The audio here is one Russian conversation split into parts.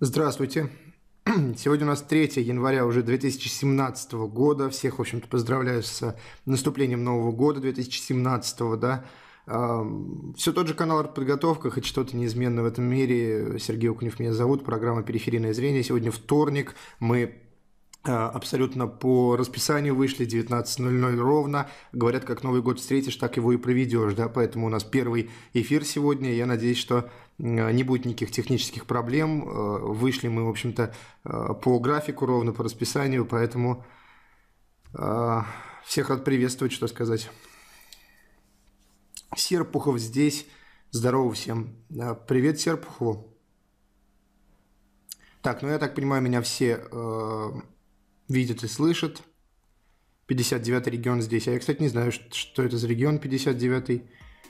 Здравствуйте. Сегодня у нас 3 января уже 2017 года. Всех, в общем-то, поздравляю с наступлением Нового года 2017, да. Все тот же канал «Артподготовка», хоть что-то неизменно в этом мире. Сергей Окунев меня зовут, программа «Периферийное зрение». Сегодня вторник, мы абсолютно по расписанию вышли, 19:00 ровно. Говорят, как Новый год встретишь, так его и проведешь, да, поэтому у нас первый эфир сегодня. Я надеюсь, что не будет никаких технических проблем. Вышли мы, в общем-то, по графику, ровно по расписанию, поэтому всех рад приветствовать, что сказать. Серпухов здесь. Здорово всем. Привет Серпухову. Так, ну я так понимаю, меня все видят и слышат. 59-й регион здесь. А я, кстати, не знаю, что это за регион 59-й.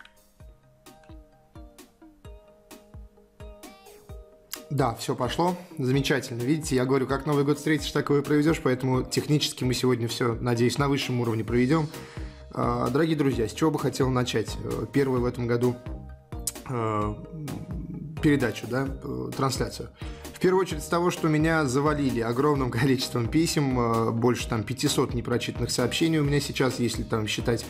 Да, все пошло. Замечательно. Видите, я говорю, как Новый год встретишь, так его и проведешь, поэтому технически мы сегодня все, надеюсь, на высшем уровне проведем. Дорогие друзья, с чего бы хотел начать? Первую в этом году передачу, да, трансляцию. В первую очередь с того, что меня завалили огромным количеством писем, больше там 500 непрочитанных сообщений у меня сейчас, если там считать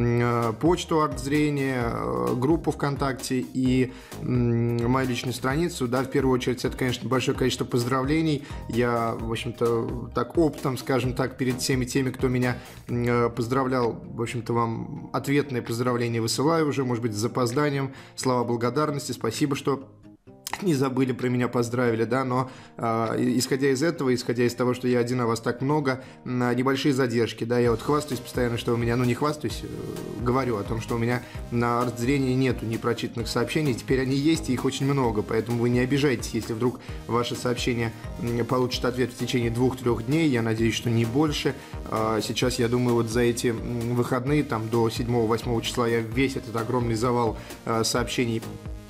почту «Артзрение», группу ВКонтакте и мою личную страницу, да, в первую очередь это, конечно, большое количество поздравлений. Я, в общем-то, так оптом, скажем так, перед всеми теми, кто меня поздравлял, в общем-то, вам ответные поздравления высылаю уже, может быть, с запозданием, слова благодарности, спасибо, что не забыли про меня, поздравили, да, но исходя из этого, исходя из того, что я один, а вас так много, небольшие задержки, да, я вот хвастаюсь постоянно, что у меня, ну не хвастаюсь, говорю о том, что у меня на Артзрении нету непрочитанных сообщений, теперь они есть, и их очень много, поэтому вы не обижайтесь, если вдруг ваше сообщение получит ответ в течение 2-3 дней, я надеюсь, что не больше. Сейчас, я думаю, вот за эти выходные, там, до 7-8 числа я весь этот огромный завал сообщений,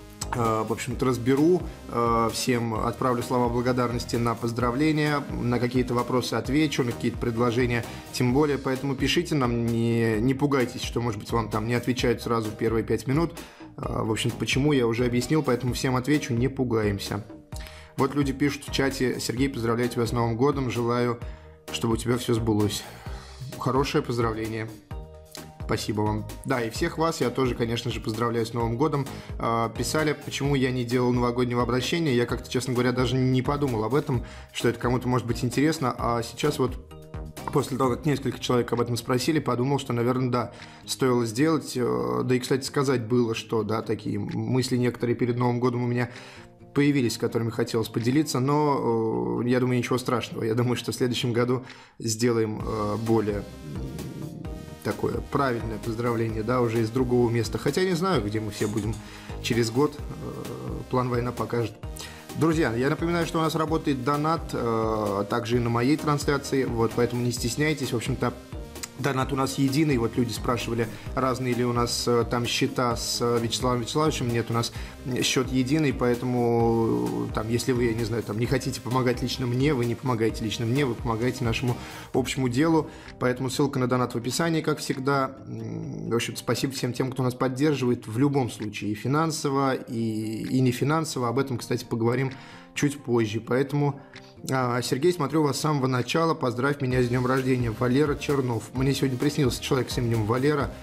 в общем-то, разберу, всем отправлю слова благодарности на поздравления, на какие-то вопросы отвечу, на какие-то предложения, тем более, поэтому пишите нам, не пугайтесь, что, может быть, вам там не отвечают сразу в первые 5 минут, в общем-то, почему, я уже объяснил, поэтому всем отвечу, не пугаемся. Вот люди пишут в чате: Сергей, поздравляю тебя с Новым годом, желаю, чтобы у тебя все сбылось. Хорошее поздравление. Спасибо вам. Да, и всех вас я тоже, конечно же, поздравляю с Новым годом. Писали, почему я не делал новогоднего обращения. Я как-то, честно говоря, даже не подумал об этом, что это кому-то может быть интересно. А сейчас вот, после того, как несколько человек об этом спросили, подумал, что, наверное, да, стоило сделать. Да и, кстати, сказать было, что, да, такие мысли некоторые перед Новым годом у меня появились, с которыми хотелось поделиться, но я думаю, ничего страшного. Я думаю, что в следующем году сделаем более такое правильное поздравление, да, уже из другого места. Хотя не знаю, где мы все будем через год. План война покажет. Друзья, я напоминаю, что у нас работает донат, также и на моей трансляции, вот, поэтому не стесняйтесь. В общем-то, донат у нас единый. Вот люди спрашивали, разные ли у нас там счета с Вячеславом Вячеславовичем. Нет, у нас счет единый, поэтому там, если вы, я не знаю, там не хотите помогать лично мне, вы не помогаете лично мне, вы помогаете нашему общему делу. Поэтому ссылка на донат в описании, как всегда. В общем, спасибо всем тем, кто нас поддерживает в любом случае, и финансово, и не финансово. Об этом, кстати, поговорим чуть позже. Поэтому, Сергей, смотрю вас с самого начала. Поздравь меня с днем рождения. Валера Чернов. Мне сегодня приснился человек с именем Валера.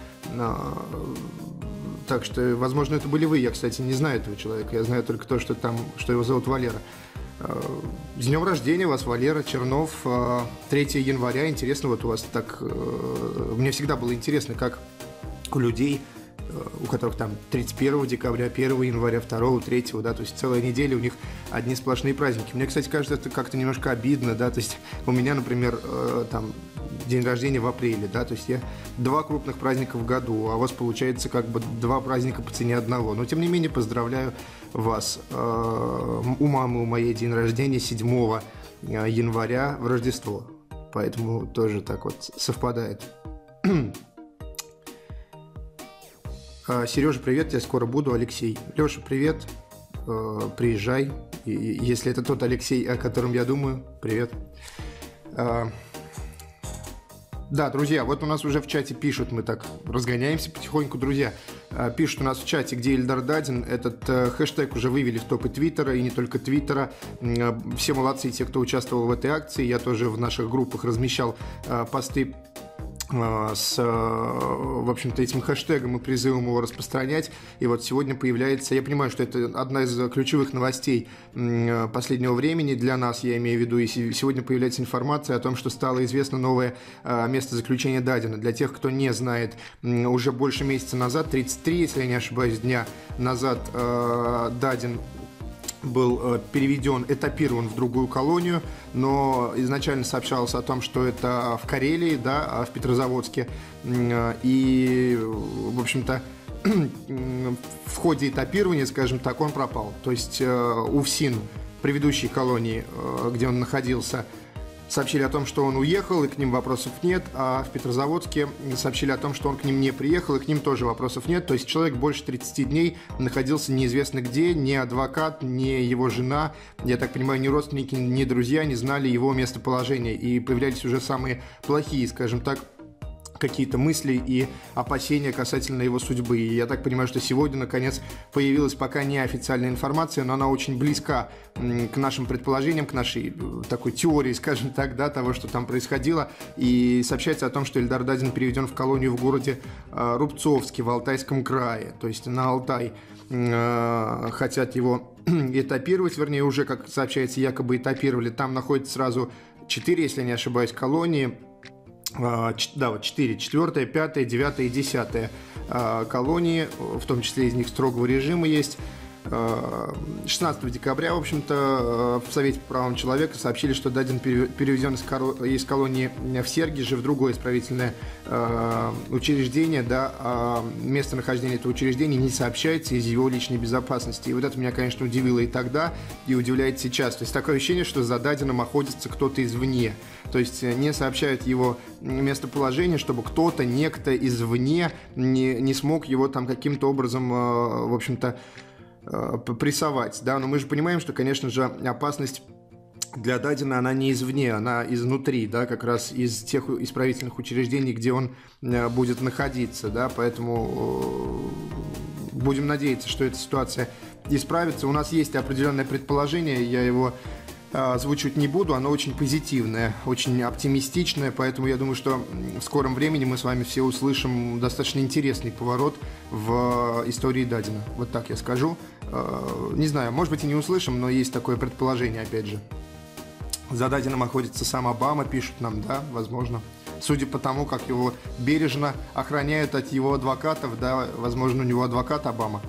Так что, возможно, это были вы. Я, кстати, не знаю этого человека. Я знаю только то, что его зовут Валера. С днем рождения вас, Валера Чернов. 3 января. Интересно, вот у вас так... Мне всегда было интересно, как у людей, у которых там 31 декабря, 1 января, 2, 3, да, то есть целая неделя у них одни сплошные праздники. Мне, кстати, кажется, это как-то немножко обидно, да, то есть у меня, например, там день рождения в апреле, да, то есть я 2 крупных праздника в году, а у вас получается как бы 2 праздника по цене одного. Но, тем не менее, поздравляю вас. У мамы у моей день рождения 7 января в Рождество, поэтому тоже так вот совпадает. Сережа, привет, я скоро буду. Алексей. Леша, привет. Приезжай. Если это тот Алексей, о котором я думаю, привет. Да, друзья, вот у нас уже в чате пишут, мы так разгоняемся потихоньку, друзья. Пишут у нас в чате, где Ильдар Дадин. Этот хэштег уже вывели в топы Твиттера, и не только Твиттера. Все молодцы, те, кто участвовал в этой акции. Я тоже в наших группах размещал посты с, в общем-то, этим хэштегом и призывом его распространять. И вот сегодня появляется, я понимаю, что это одна из ключевых новостей последнего времени для нас, я имею в виду, и сегодня появляется информация о том, что стало известно новое место заключения Дадина. Для тех, кто не знает, уже больше месяца назад, 33, если я не ошибаюсь, дня назад, Дадин был переведен, этапирован в другую колонию, но изначально сообщалось о том, что это в Карелии, да, в Петрозаводске, и, в общем-то, в ходе этапирования, скажем так, он пропал. То есть УФСИН, предыдущей колонии, где он находился, сообщили о том, что он уехал, и к ним вопросов нет, а в Петрозаводске сообщили о том, что он к ним не приехал, и к ним тоже вопросов нет. То есть человек больше 30 дней находился неизвестно где, ни адвокат, ни его жена, я так понимаю, ни родственники, ни друзья не знали его местоположения, и появлялись уже самые плохие, скажем так, какие-то мысли и опасения касательно его судьбы. И я так понимаю, что сегодня, наконец, появилась пока неофициальная информация, но она очень близка к нашим предположениям, к нашей такой теории, скажем так, да, того, что там происходило. И сообщается о том, что Ильдар Дадин переведен в колонию в городе Рубцовске в Алтайском крае, то есть на Алтай. Хотят его этапировать, вернее, уже, как сообщается, якобы этапировали. Там находится сразу 4, если я не ошибаюсь, колонии. Да, вот 4, 4, 5, 9 и 10 колонии, в том числе из них строгого режима есть. 16 декабря, в общем-то, в Совете по правам человека сообщили, что Дадин переведен из колонии в Сергиже в другое исправительное учреждение, да, а местонахождение этого учреждения не сообщается из его личной безопасности. И вот это меня, конечно, удивило и тогда, и удивляет сейчас. То есть такое ощущение, что за Дадином охотится кто-то извне. То есть не сообщают его местоположение, чтобы кто-то, некто извне не смог его там каким-то образом, в общем-то, прессовать, да, но мы же понимаем, что, конечно же, опасность для Дадина, она не извне, она изнутри, да, как раз из тех исправительных учреждений, где он будет находиться, да, поэтому будем надеяться, что эта ситуация исправится. У нас есть определенное предположение, я его озвучивать не буду, оно очень позитивное, очень оптимистичное, поэтому я думаю, что в скором времени мы с вами все услышим достаточно интересный поворот в истории Дадина. Вот так я скажу. Не знаю, может быть и не услышим, но есть такое предположение, опять же. За Дадином охотится сам Обама, пишут нам, да, возможно. Судя по тому, как его бережно охраняют от его адвокатов, да, возможно, у него адвокат Обама.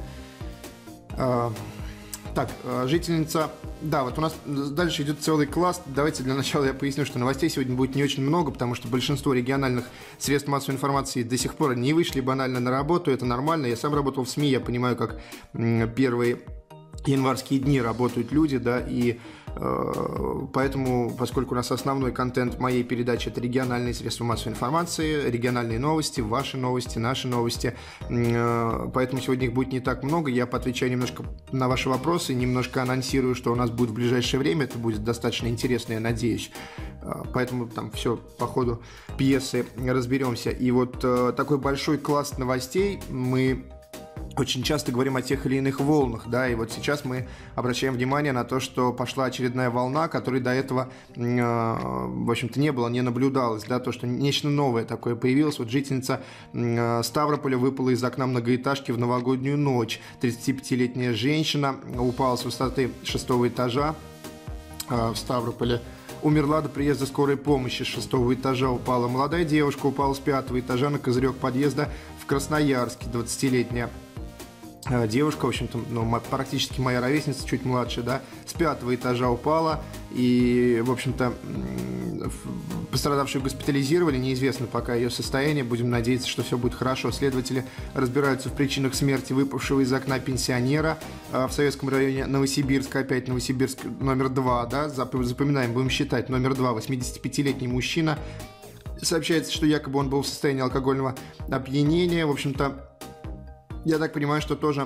Так, жительница... Да, вот у нас дальше идет целый класс. Давайте для начала я поясню, что новостей сегодня будет не очень много, потому что большинство региональных средств массовой информации до сих пор не вышли банально на работу. Это нормально. Я сам работал в СМИ, я понимаю, как первые январские дни работают люди, да, и поэтому, поскольку у нас основной контент моей передачи — это региональные средства массовой информации, региональные новости, ваши новости, наши новости, поэтому сегодня их будет не так много. Я поотвечаю немножко на ваши вопросы, немножко анонсирую, что у нас будет в ближайшее время. Это будет достаточно интересно, я надеюсь. Поэтому там все по ходу пьесы разберемся. И вот такой большой класс новостей. Мы очень часто говорим о тех или иных волнах, да, и вот сейчас мы обращаем внимание на то, что пошла очередная волна, которой до этого, в общем-то, не было, не наблюдалось, да, то, что нечто новое такое появилось. Вот жительница Ставрополя выпала из окна многоэтажки в новогоднюю ночь. 35-летняя женщина упала с высоты 6-го этажа в Ставрополе. Умерла до приезда скорой помощи. С 6-го этажа упала. Молодая девушка упала с 5-го этажа на козырек подъезда в Красноярске. 20-летняя девушка, в общем-то, ну, практически моя ровесница, чуть младше, да, с 5-го этажа упала, и, в общем-то, пострадавшую госпитализировали, неизвестно пока ее состояние, будем надеяться, что все будет хорошо. Следователи разбираются в причинах смерти выпавшего из окна пенсионера в Советском районе Новосибирска, опять Новосибирск номер 2, да, запоминаем, будем считать, номер 2, 85-летний мужчина. Сообщается, что якобы он был в состоянии алкогольного опьянения, в общем-то, я так понимаю, что тоже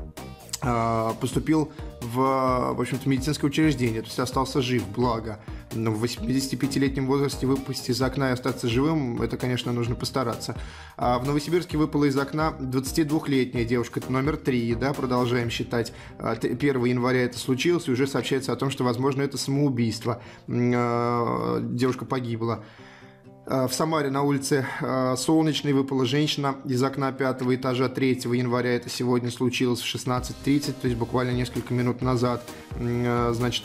поступил в общем-то, медицинское учреждение, то есть остался жив, благо. Но в 85-летнем возрасте выпасть из окна и остаться живым, это, конечно, нужно постараться. А в Новосибирске выпала из окна 22-летняя девушка, это номер 3, да, продолжаем считать. 1 января это случилось, и уже сообщается о том, что, возможно, это самоубийство. Девушка погибла. В Самаре на улице Солнечной выпала женщина из окна 5-го этажа 3 января. Это сегодня случилось в 16:30, то есть буквально несколько минут назад. Значит,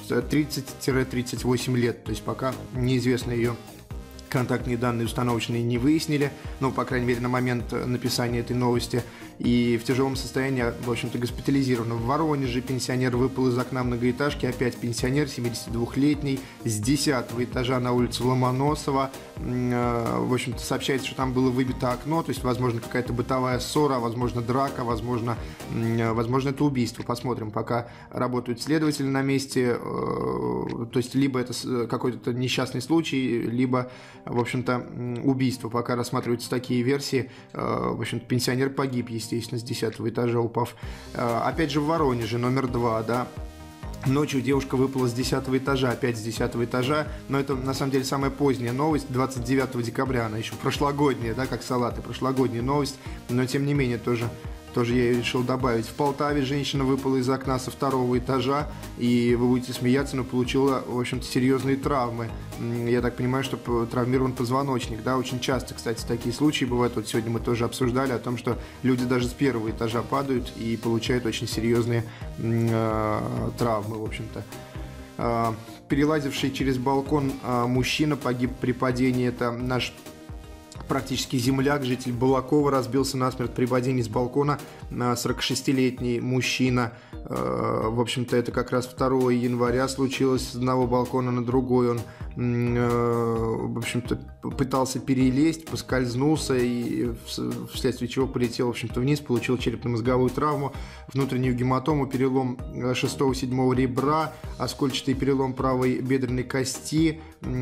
30-38 лет, то есть пока неизвестно ее контактные данные установочные не выяснили, ну, по крайней мере, на момент написания этой новости, и в тяжелом состоянии, в общем-то, госпитализирован. В Воронеже пенсионер выпал из окна многоэтажки, опять пенсионер, 72-летний, с 10-го этажа на улице Ломоносова. В общем-то, сообщается, что там было выбито окно, то есть, возможно, какая-то бытовая ссора, возможно, драка, возможно, это убийство. Посмотрим, пока работают следователи на месте, то есть, либо это какой-то несчастный случай, либо, в общем-то, убийство. Пока рассматриваются такие версии. В общем-то, пенсионер погиб, естественно, с 10-го этажа упав. Опять же, в Воронеже, номер 2, да. Ночью девушка выпала с 10-го этажа, опять с 10-го этажа, но это, на самом деле, самая поздняя новость, 29 декабря, она еще прошлогодняя, да, как салаты, прошлогодняя новость, но, тем не менее, тоже я ее решил добавить. В Полтаве женщина выпала из окна со 2-го этажа, и вы будете смеяться, но получила, в общем-то, серьезные травмы. Я так понимаю, что травмирован позвоночник, да, очень часто, кстати, такие случаи бывают. Вот сегодня мы тоже обсуждали о том, что люди даже с 1-го этажа падают и получают очень серьезные травмы, в общем-то. Перелазивший через балкон мужчина погиб при падении, это наш практически земляк, житель Балакова, разбился насмерть при падении с балкона. 46-летний мужчина. В общем-то, это как раз 2 января случилось с одного балкона на другой. Он, в общем-то, пытался перелезть, поскользнулся и вследствие чего полетел, в общем-то, вниз, получил черепно-мозговую травму, внутреннюю гематому, перелом 6-7 ребра, оскольчатый перелом правой бедренной кости.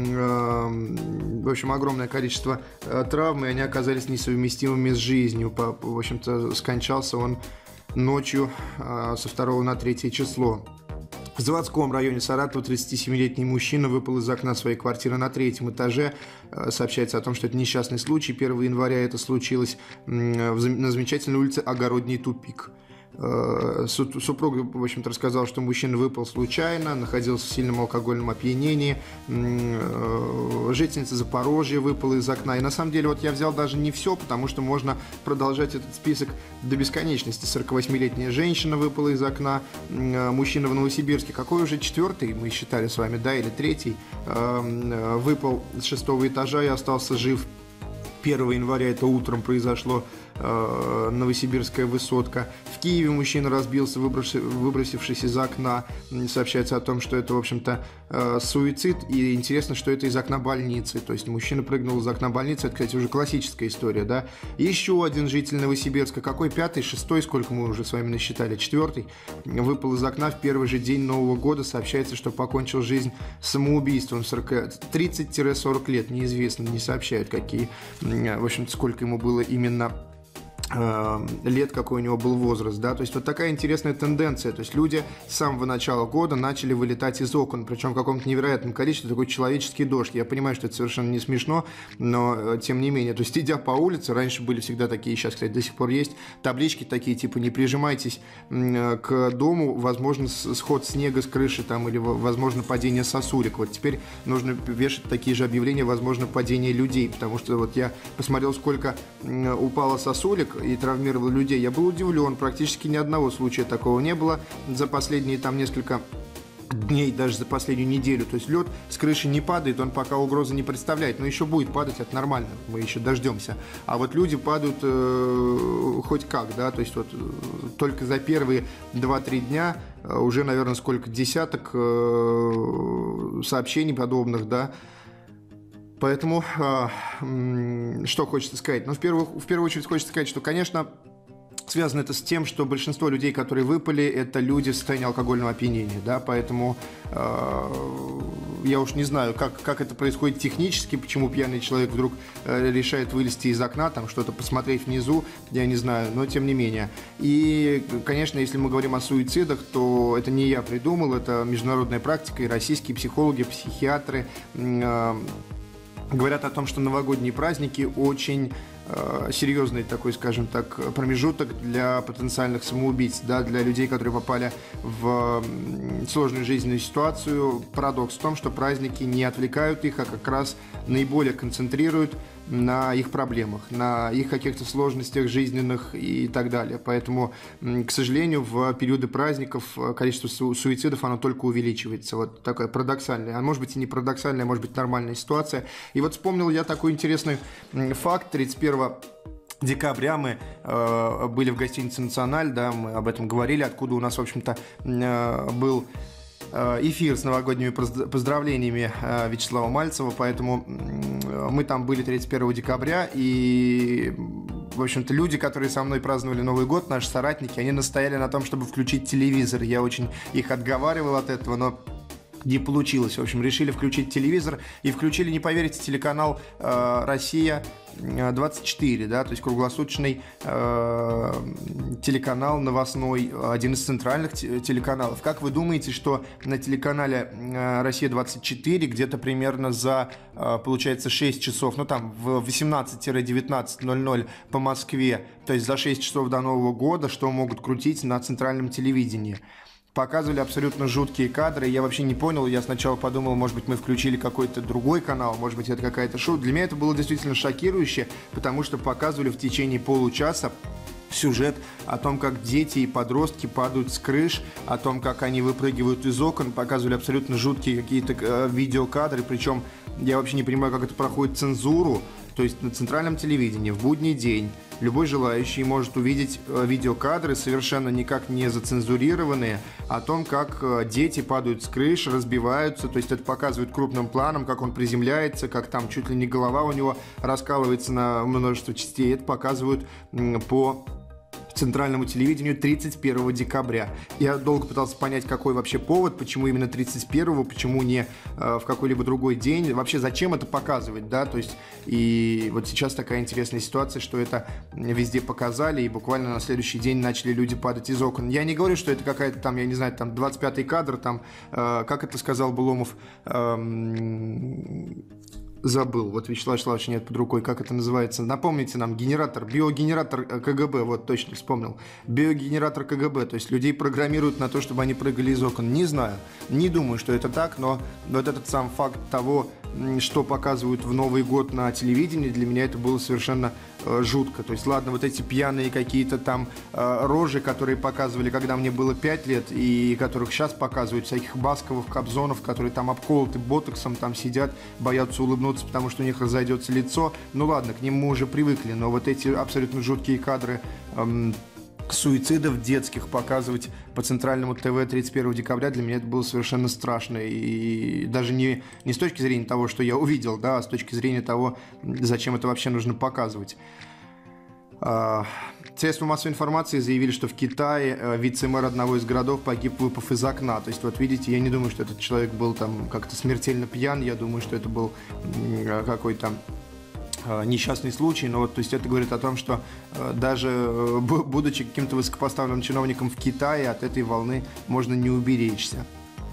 В общем, огромное количество травм, и они оказались несовместимыми с жизнью. В общем-то, скончался он ночью со 2 на 3 число. В Заводском районе Саратова 37-летний мужчина выпал из окна своей квартиры на 3-м этаже. Сообщается о том, что это несчастный случай. 1 января это случилось на замечательной улице Огородний тупик. Супруг, в общем-то, рассказал, что мужчина выпал случайно, находился в сильном алкогольном опьянении. Жительница Запорожья выпала из окна. И на самом деле, вот я взял даже не все, потому что можно продолжать этот список до бесконечности. 48-летняя женщина выпала из окна. Мужчина в Новосибирске, какой уже 4-й, мы считали с вами, да, или 3-й, выпал с 6-го этажа и остался жив. 1 января это утром произошло. Новосибирская высотка. В Киеве мужчина разбился, выбросившись из окна. Сообщается о том, что это, в общем-то, суицид. И интересно, что это из окна больницы. То есть мужчина прыгнул из окна больницы. Это, кстати, уже классическая история, да. И еще один житель Новосибирска. Какой? 5-й, 6-й, сколько мы уже с вами насчитали? 4-й. Выпал из окна в первый же день Нового года. Сообщается, что покончил жизнь самоубийством. 30-40 лет. Неизвестно, не сообщают, какие. В общем-то, сколько ему было именно лет, какой у него был возраст, да, то есть вот такая интересная тенденция, то есть люди с самого начала года начали вылетать из окон, причем в каком-то невероятном количестве, такой человеческий дождь. Я понимаю, что это совершенно не смешно, но тем не менее, то есть идя по улице, раньше были всегда такие, сейчас, кстати, до сих пор есть таблички такие, типа не прижимайтесь к дому, возможно сход снега с крыши там или возможно падение сосулек. Вот теперь нужно вешать такие же объявления, возможно падение людей, потому что вот я посмотрел, сколько упало сосулек и травмировал людей. Я был удивлен, практически ни одного случая такого не было за последние там несколько дней, даже за последнюю неделю. То есть лед с крыши не падает, он пока угрозы не представляет, но еще будет падать, это нормально, мы еще дождемся. А вот люди падают хоть как, да, то есть вот только за первые 2-3 дня уже, наверное, сколько десяток сообщений подобных, да. Поэтому, что хочется сказать? Ну, в первую очередь хочется сказать, что, конечно, связано это с тем, что большинство людей, которые выпали, это люди в состоянии алкогольного опьянения, да, поэтому я уж не знаю, как это происходит технически, почему пьяный человек вдруг решает вылезти из окна, там что-то посмотреть внизу, я не знаю, но тем не менее. И, конечно, если мы говорим о суицидах, то это не я придумал, это международная практика, и российские психологи, психиатры говорят о том, что новогодние праздники очень серьезный такой, скажем так, промежуток для потенциальных самоубийц, да, для людей, которые попали в сложную жизненную ситуацию. Парадокс в том, что праздники не отвлекают их, а как раз наиболее концентрируют на их проблемах, на их каких-то сложностях жизненных и так далее. Поэтому, к сожалению, в периоды праздников количество суицидов, оно только увеличивается. Вот такая парадоксальная, а может быть и не парадоксальная, а может быть нормальная ситуация. И вот вспомнил я такой интересный факт. 31 декабря мы были в гостинице «Националь», да, мы об этом говорили, откуда у нас, в общем-то, был эфир с новогодними поздравлениями Вячеслава Мальцева, поэтому мы там были 31 декабря, и, в общем-то, люди, которые со мной праздновали Новый год, наши соратники, они настояли на том, чтобы включить телевизор. Я очень их отговаривал от этого, но не получилось. В общем, решили включить телевизор и включили, не поверите, телеканал «Россия-24», да, то есть круглосуточный телеканал новостной, один из центральных телеканалов. Как вы думаете, что на телеканале «Россия-24» где-то примерно за, получается, 6 часов, ну там в 18-19:00 по Москве, то есть за 6 часов до Нового года, что могут крутить на центральном телевидении? Показывали абсолютно жуткие кадры, я вообще не понял, я сначала подумал, может быть, мы включили какой-то другой канал, может быть, это какая-то шоу. Для меня это было действительно шокирующе, потому что показывали в течение получаса сюжет о том, как дети и подростки падают с крыш, о том, как они выпрыгивают из окон, показывали абсолютно жуткие какие-то видеокадры, причем я вообще не понимаю, как это проходит цензуру, то есть на центральном телевидении в будний день любой желающий может увидеть видеокадры, совершенно никак не зацензурированные, о том, как дети падают с крыш, разбиваются, то есть это показывают крупным планом, как он приземляется, как там чуть ли не голова у него раскалывается на множество частей, это показывают по центральному телевидению 31 декабря. Я долго пытался понять, какой вообще повод, почему именно 31-го, почему не в какой-либо другой день, вообще зачем это показывать, да, то есть и вот сейчас такая интересная ситуация, что это везде показали, и буквально на следующий день начали люди падать из окон. Я не говорю, что это какая-то там, я не знаю, там 25-й кадр, там, как это сказал Буломов, забыл, вот Вячеслава Вячеславовича нет под рукой, как это называется, напомните нам, генератор, биогенератор КГБ, вот точно вспомнил, биогенератор КГБ, то есть людей программируют на то, чтобы они прыгали из окон, не знаю, не думаю, что это так, но вот этот сам факт того, что показывают в Новый год на телевидении, для меня это было совершенно жутко. То есть, ладно, вот эти пьяные какие-то там рожи, которые показывали, когда мне было 5 лет, и которых сейчас показывают, всяких Басковых, Кобзонов, которые там обколоты ботоксом, там сидят, боятся улыбнуться, потому что у них разойдется лицо. Ну ладно, к ним мы уже привыкли, но вот эти абсолютно жуткие кадры суицидов детских показывать по центральному ТВ 31 декабря, для меня это было совершенно страшно. И даже не с точки зрения того, что я увидел, да, а с точки зрения того, зачем это вообще нужно показывать. Средства массовой информации заявили, что в Китае вице-мэр одного из городов погиб, выпав из окна. То есть, вот видите, я не думаю, что этот человек был там как-то смертельно пьян, я думаю, что это был какой-то несчастный случай, но вот, то есть это говорит о том, что даже будучи каким-то высокопоставленным чиновником в Китае, от этой волны можно не уберечься.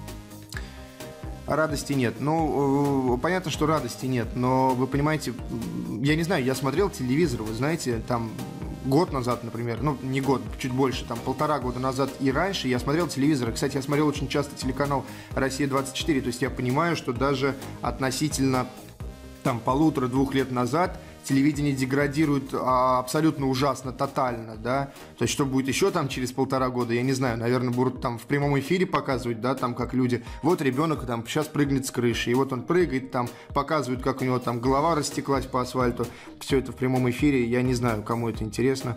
Радости нет. Ну, понятно, что радости нет, но вы понимаете, я не знаю, я смотрел телевизор, вы знаете, там год назад, например, ну, не год, чуть больше, там, 1,5 года назад и раньше я смотрел телевизор. Кстати, я смотрел очень часто телеканал «Россия-24», то есть я понимаю, что даже относительно там 1,5-2 лет назад телевидение деградирует абсолютно ужасно, тотально, да, то есть что будет еще там через 1,5 года, я не знаю, наверное, будут там в прямом эфире показывать, да, там как люди, вот ребенок там сейчас прыгнет с крыши, и вот он прыгает, там показывают, как у него там голова растеклась по асфальту, все это в прямом эфире, я не знаю, кому это интересно,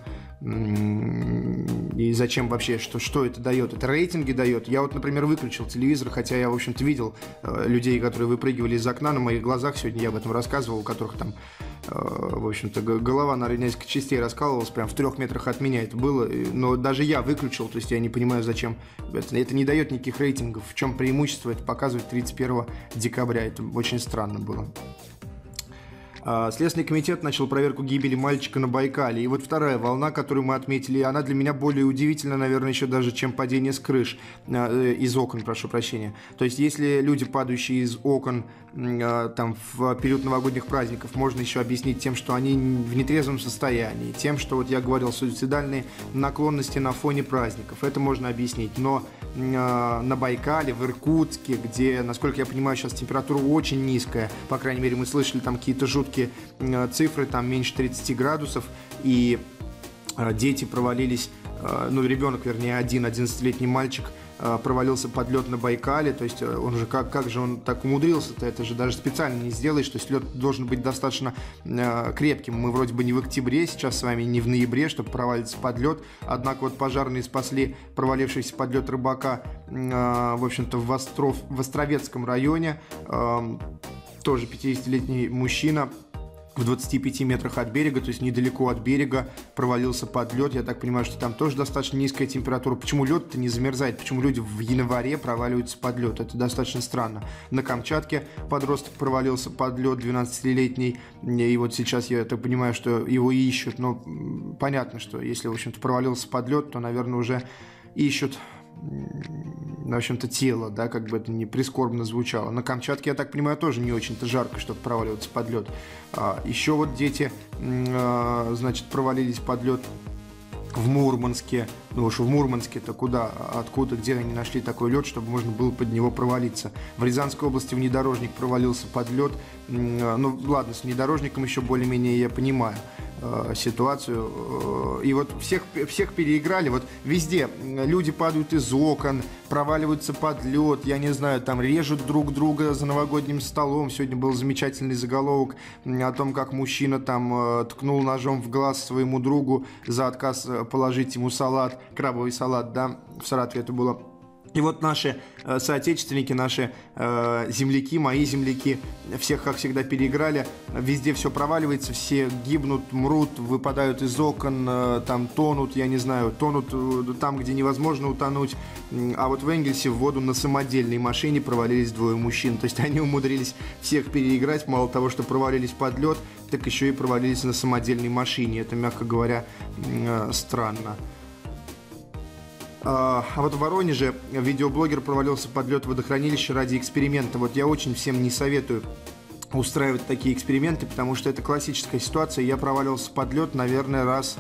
и зачем вообще, что это дает, это рейтинги дает. Я вот, например, выключил телевизор, хотя я, в общем-то, видел людей, которые выпрыгивали из окна на моих глазах, сегодня я об этом рассказывал, у которых там в общем-то, голова на несколько частей раскалывалась, прям в 3 метрах от меня это было, но даже я выключил, то есть я не понимаю, зачем. Это не дает никаких рейтингов. В чем преимущество? Это показывает 31 декабря. Это очень странно было. Следственный комитет начал проверку гибели мальчика на Байкале. И вот вторая волна, которую мы отметили, она для меня более удивительна, наверное, еще даже, чем падение с крыш, из окон, прошу прощения. То есть, если люди, падающие из окон там, в период новогодних праздников, можно еще объяснить тем, что они в нетрезвом состоянии, тем, что, вот я говорил, суицидальные наклонности на фоне праздников. Это можно объяснить. Но на Байкале, в Иркутске, где, насколько я понимаю, сейчас температура очень низкая, по крайней мере, мы слышали там какие-то жуткие цифры, там меньше 30 градусов, и дети провалились, ну, ребенок, вернее, 11-летний мальчик провалился под лед на Байкале, то есть он же, как же он так умудрился-то, это же даже специально не сделаешь, то есть лед должен быть достаточно крепким. Мы вроде бы не в октябре сейчас с вами, не в ноябре, чтобы провалиться под лед, однако вот пожарные спасли провалившегося под лед рыбака, в общем-то, в Островецком районе, тоже 50-летний мужчина, в 25 метрах от берега, то есть недалеко от берега, провалился под лед. Я так понимаю, что там тоже достаточно низкая температура. Почему лед-то не замерзает? Почему люди в январе проваливаются под лед? Это достаточно странно. На Камчатке подросток провалился под лед, 12-летний, и вот сейчас я так понимаю, что его ищут. Но понятно, что если, в общем-то, провалился под лед, то, наверное, уже ищут, в общем-то, тело, да, как бы это ни прискорбно звучало. На Камчатке, я так понимаю, тоже не очень-то жарко, чтобы проваливаться под лед. Еще вот дети, значит, провалились под лед в Мурманске. Ну уж в Мурманске-то куда, откуда, где они нашли такой лед, чтобы можно было под него провалиться. В Рязанской области внедорожник провалился под лед. Ну ладно, с внедорожником еще более-менее я понимаю ситуацию. И вот всех переиграли. Вот везде люди падают из окон, проваливаются под лед, я не знаю, там режут друг друга за новогодним столом. Сегодня был замечательный заголовок о том, как мужчина там ткнул ножом в глаз своему другу за отказ положить ему салат, крабовый салат, да, в Саратове это было. И вот наши соотечественники, наши земляки, мои земляки, всех, как всегда, переиграли. Везде все проваливается, все гибнут, мрут, выпадают из окон, там тонут, я не знаю, тонут там, где невозможно утонуть. А вот в Энгельсе в воду на самодельной машине провалились 2 мужчин. То есть они умудрились всех переиграть, мало того, что провалились под лед, так еще и провалились на самодельной машине. Это, мягко говоря, странно. А вот в Воронеже видеоблогер провалился под лед водохранилища ради эксперимента. Вот я очень всем не советую устраивать такие эксперименты, потому что это классическая ситуация. Я провалился под лед, наверное, раз,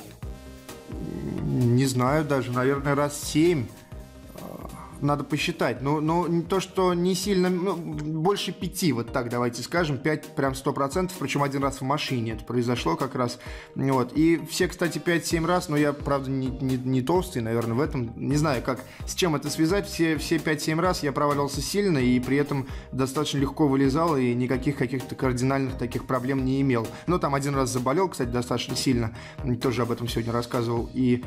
не знаю даже, наверное, раз 7. Надо посчитать. Но то, что не сильно, больше 5, вот так давайте скажем, 5 прям 100%, причем один раз в машине это произошло как раз. Вот. И все, кстати, 5-7 раз, но я, правда, не толстый, наверное, в этом, не знаю, как, с чем это связать, все 5-7 раз я провалился сильно и при этом достаточно легко вылезал и никаких каких-то кардинальных таких проблем не имел. Но там один раз заболел, кстати, достаточно сильно, тоже об этом сегодня рассказывал, и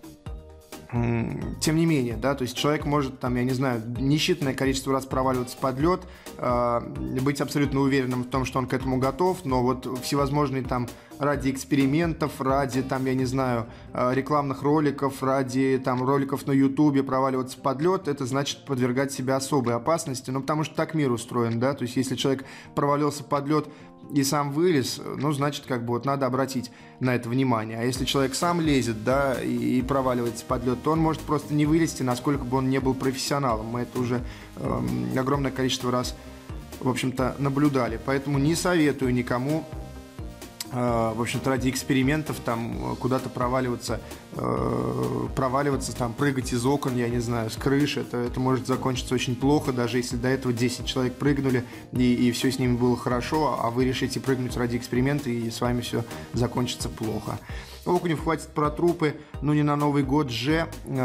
тем не менее, да, то есть человек может, там, я не знаю, несчетное количество раз проваливаться под лед, быть абсолютно уверенным в том, что он к этому готов, но вот всевозможные там ради экспериментов, ради, там, я не знаю, рекламных роликов, ради, там, роликов на Ютубе проваливаться под лед, это значит подвергать себя особой опасности, ну, потому что так мир устроен, да, то есть если человек провалился под лед и сам вылез, ну, значит, как бы вот надо обратить на это внимание. А если человек сам лезет, да, и проваливается под лед, то он может просто не вылезти, насколько бы он не был профессионалом. Мы это уже огромное количество раз, в общем-то, наблюдали. Поэтому не советую никому, в общем-то, ради экспериментов там куда-то проваливаться, там, прыгать из окон, я не знаю, с крыши. Это может закончиться очень плохо, даже если до этого 10 человек прыгнули, и все с ними было хорошо, а вы решите прыгнуть ради эксперимента, и с вами все закончится плохо. Окунев хватит про трупы, ну не на Новый год же,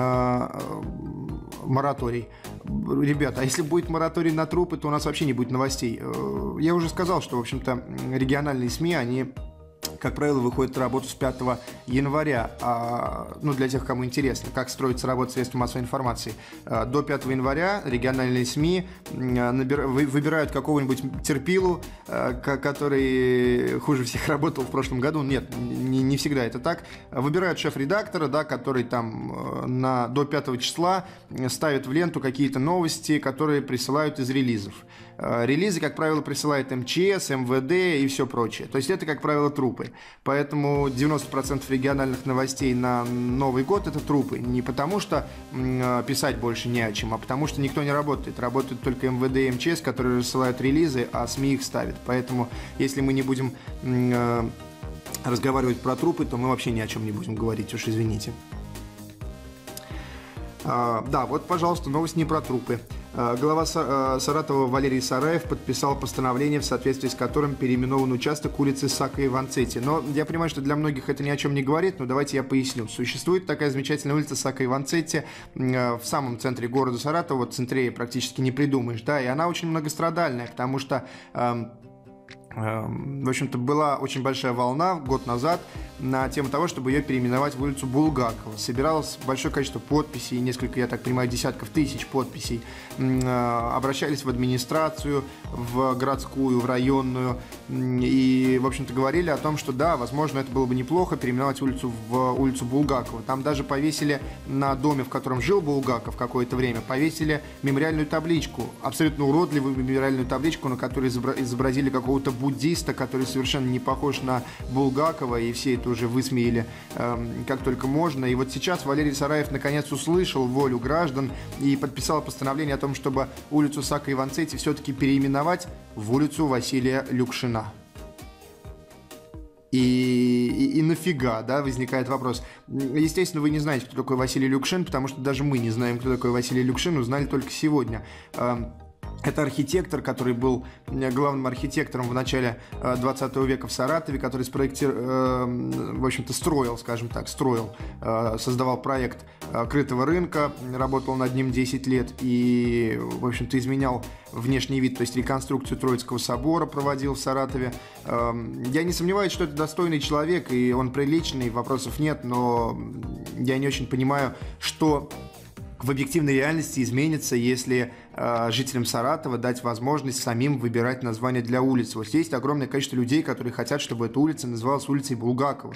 мораторий. Ребята, а если будет мораторий на трупы, то у нас вообще не будет новостей. Я уже сказал, что, в общем-то, региональные СМИ, они, как правило, выходят на работу с 5 января, ну, для тех, кому интересно, как строится работа средств массовой информации, до 5 января региональные СМИ выбирают какого-нибудь терпилу, который хуже всех работал в прошлом году. Нет, не всегда это так. Выбирают шеф-редактора, да, который там до 5 числа ставит в ленту какие-то новости, которые присылают из релизов. Релизы, как правило, присылает МЧС, МВД и все прочее. То есть это, как правило, трупы. Поэтому 90% региональных новостей на Новый год – это трупы. Не потому, что писать больше не о чем, а потому, что никто не работает. Работают только МВД и МЧС, которые рассылают релизы, а СМИ их ставят. Поэтому, если мы не будем разговаривать про трупы, то мы вообще ни о чем не будем говорить, уж извините. Да, вот, пожалуйста, новость не про трупы. Глава Саратова Валерий Сараев подписал постановление, в соответствии с которым переименован участок улицы Сака Иванцетти. Но я понимаю, что для многих это ни о чем не говорит, но давайте я поясню. Существует такая замечательная улица Сака Иванцетти в самом центре города Саратова, вот центре практически не придумаешь, да, и она очень многострадальная, потому что в общем-то, была очень большая волна год назад на тему того, чтобы ее переименовать в улицу Булгакова. Собиралось большое количество подписей, несколько, я так понимаю, десятков тысяч подписей. Обращались в администрацию, в городскую, в районную и, в общем-то, говорили о том, что да, возможно, это было бы неплохо переименовать улицу в улицу Булгакова. Там даже повесили на доме, в котором жил Булгаков какое-то время, повесили мемориальную табличку, абсолютно уродливую мемориальную табличку, на которой изобразили какого-то буддиста, который совершенно не похож на Булгакова, и все это уже высмеяли как только можно. И вот сейчас Валерий Сараев наконец услышал волю граждан и подписал постановление о том, чтобы улицу Сака Иванцетти все-таки переименовать в улицу Василия Люкшина. И нафига, да, возникает вопрос. Естественно, вы не знаете, кто такой Василий Люкшин, потому что даже мы не знаем, кто такой Василий Люкшин, узнали только сегодня. Это архитектор, который был главным архитектором в начале 20 века в Саратове, который в общем-то, создавал проект крытого рынка, работал над ним 10 лет и, в общем-то, изменял внешний вид, то есть реконструкцию Троицкого собора проводил в Саратове. Я не сомневаюсь, что это достойный человек, и он приличный, вопросов нет, но я не очень понимаю, что в объективной реальности изменится, если жителям Саратова дать возможность самим выбирать название для улицы. Вот есть огромное количество людей, которые хотят, чтобы эта улица называлась улицей Булгакова.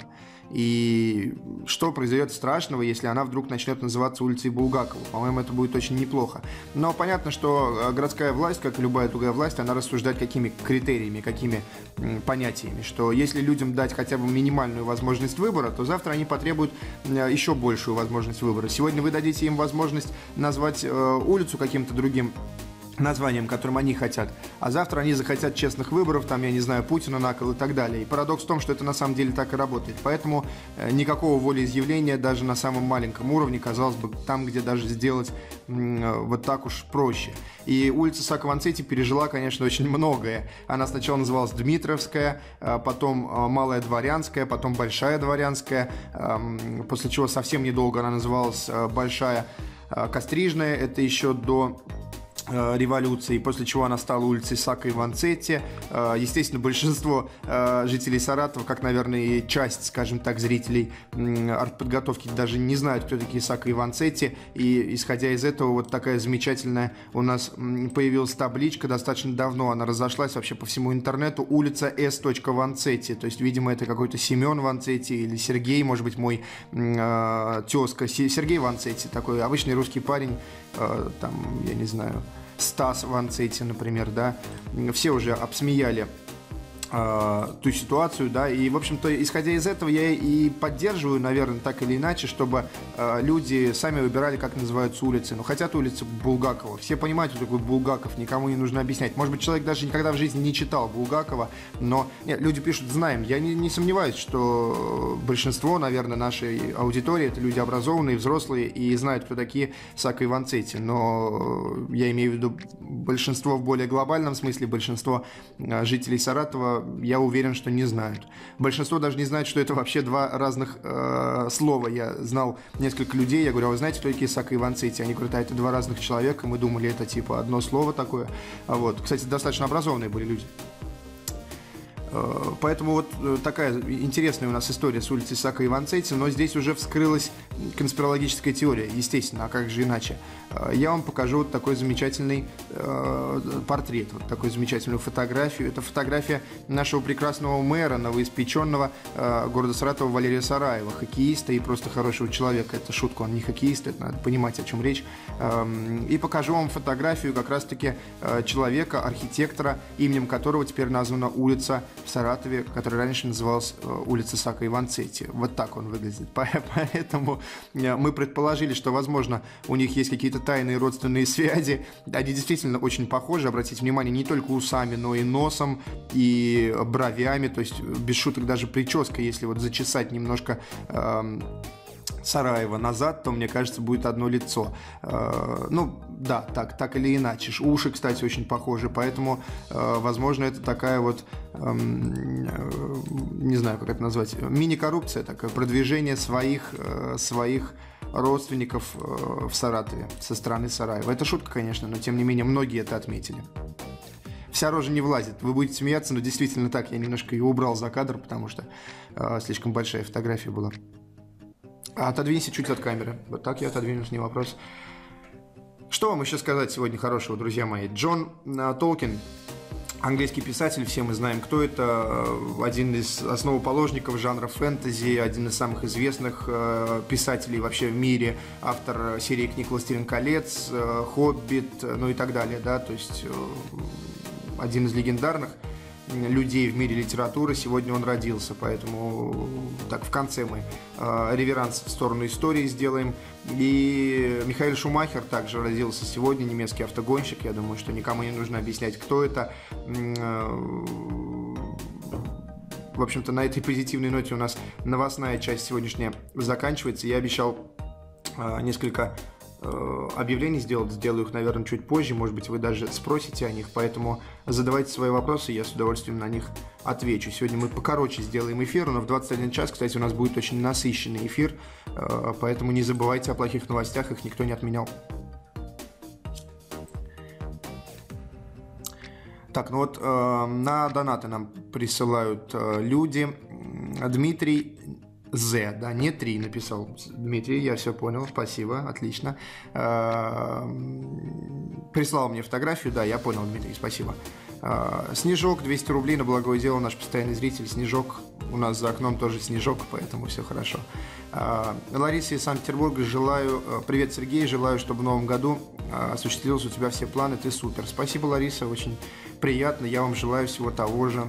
И что произойдет страшного, если она вдруг начнет называться улицей Булгакова? По-моему, это будет очень неплохо. Но понятно, что городская власть, как и любая другая власть, она рассуждает какими критериями, какими понятиями. Что если людям дать хотя бы минимальную возможность выбора, то завтра они потребуют еще большую возможность выбора. Сегодня вы дадите им возможность назвать улицу каким-то другим названием, которым они хотят, а завтра они захотят честных выборов, там, я не знаю, Путина на кол и так далее. И парадокс в том, что это на самом деле так и работает. Поэтому никакого волеизъявления даже на самом маленьком уровне, казалось бы, там, где даже сделать вот так уж проще. И улица Сака Иванцетти пережила, конечно, очень многое. Она сначала называлась Дмитровская, потом Малая Дворянская, потом Большая Дворянская, после чего совсем недолго она называлась Большая Кострижная, это еще до революции, после чего она стала улицей Сака Иванцетти. Естественно, большинство жителей Саратова, как, наверное, и часть, скажем так, зрителей артподготовки даже не знают, кто такие Сака Иванцетти. И, исходя из этого, вот такая замечательная у нас появилась табличка достаточно давно. Она разошлась вообще по всему интернету. Улица С. Ванцетти. То есть, видимо, это какой-то Семен Ванцетти или Сергей, может быть, мой тезка. Сергей Ванцетти, такой обычный русский парень, там, я не знаю, Стас Ванцетти, например, да, все уже обсмеяли ту ситуацию, да, и, в общем-то, исходя из этого, я и поддерживаю, наверное, так или иначе, чтобы люди сами выбирали, как называются улицы. Но хотят улицы Булгакова. Все понимают, кто такой Булгаков, никому не нужно объяснять. Может быть, человек даже никогда в жизни не читал Булгакова, но нет, люди пишут «знаем». Я не сомневаюсь, что большинство, наверное, нашей аудитории — это люди образованные, взрослые и знают, кто такие Сака Иванцетти. Но я имею в виду большинство в более глобальном смысле, большинство жителей Саратова, я уверен, что не знают. Большинство даже не знает, что это вообще два разных слова. Я знал несколько людей, я говорю: а вы знаете, кто такие Сака Иванцетти? Они говорят: а это два разных человека, мы думали, это типа одно слово такое. Вот. Кстати, достаточно образованные были люди. Поэтому вот такая интересная у нас история с улицей Исаака Иванцетти, но здесь уже вскрылась конспирологическая теория, естественно, а как же иначе. Я вам покажу вот такой замечательный портрет, вот такую замечательную фотографию. Это фотография нашего прекрасного мэра, новоиспеченного города Саратова Валерия Сараева, хоккеиста и просто хорошего человека. Это шутка, он не хоккеист, это надо понимать, о чем речь. И покажу вам фотографию как раз-таки человека, архитектора, именем которого теперь названа улица в Саратове, которая раньше называлась улица Исаака Иванцетти. Вот так он выглядит. Поэтому мы предположили, что, возможно, у них есть какие-то тайные родственные связи. Они действительно очень похожи, обратите внимание, не только усами, но и носом, и бровями, то есть без шуток даже прическа, если вот зачесать немножко Сараева назад, то, мне кажется, будет одно лицо. Ну, да, так или иначе. Уши, кстати, очень похожи, поэтому, возможно, это такая вот, не знаю, как это назвать, мини-коррупция, такое продвижение своих родственников в Саратове со стороны Сараева. Это шутка, конечно, но, тем не менее, многие это отметили. Вся рожа не влазит. Вы будете смеяться, но действительно так. Я немножко ее убрал за кадр, потому что слишком большая фотография была. Отодвинься чуть от камеры. Вот так я отодвинусь, не вопрос. Что вам еще сказать сегодня хорошего, друзья мои? Джон Толкин, английский писатель, все мы знаем, кто это. Один из основоположников жанра фэнтези, один из самых известных писателей вообще в мире, автор серии книг «Властелин колец», «Хоббит», ну и так далее, да, то есть один из легендарных людей в мире литературы. Сегодня он родился, поэтому так в конце мы реверанс в сторону истории сделаем. И Михаэль Шумахер также родился сегодня, немецкий автогонщик. Я думаю, что никому не нужно объяснять, кто это. В общем-то, на этой позитивной ноте у нас новостная часть сегодняшняя заканчивается. Я обещал несколько объявлений сделаю их, наверное, чуть позже, может быть, вы даже спросите о них, поэтому задавайте свои вопросы, я с удовольствием на них отвечу. Сегодня мы покороче сделаем эфир, но в 21 час, кстати, у нас будет очень насыщенный эфир, поэтому не забывайте о плохих новостях, их никто не отменял. Так, ну вот на донаты нам присылают люди. Дмитрий З, да, не 3 написал Дмитрий, я все понял, спасибо, отлично. Прислал мне фотографию, да, я понял, Дмитрий, спасибо. Снежок, 200 рублей на благое дело, наш постоянный зритель. Снежок, у нас за окном тоже снежок, поэтому все хорошо. Лариса из Санкт-Петербурга, желаю, привет, Сергей, желаю, чтобы в новом году осуществились у тебя все планы, ты супер. Спасибо, Лариса, очень приятно, я вам желаю всего того же.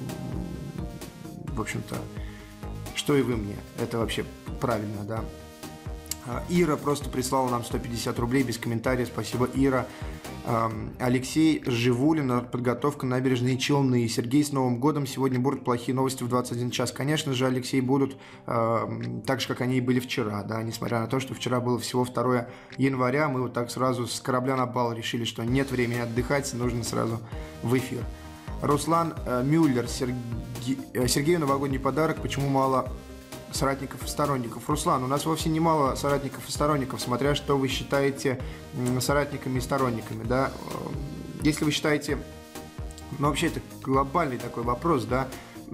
В общем-то, что и вы мне. Это вообще правильно, да. Ира просто прислала нам 150 рублей без комментариев. Спасибо, Ира. Алексей Живулин, подготовка набережной Челны. Сергей, с Новым годом. Сегодня будут плохие новости в 21 час. Конечно же, Алексей, будут так же, как они и были вчера, да, несмотря на то, что вчера было всего 2 января. Мы вот так сразу с корабля на бал решили, что нет времени отдыхать, нужно сразу в эфир. Руслан Мюллер, Сергею новогодний подарок, почему мало соратников и сторонников? Руслан, у нас вовсе не мало соратников и сторонников, смотря что вы считаете соратниками и сторонниками, да. Если вы считаете, ну вообще это глобальный такой вопрос, да,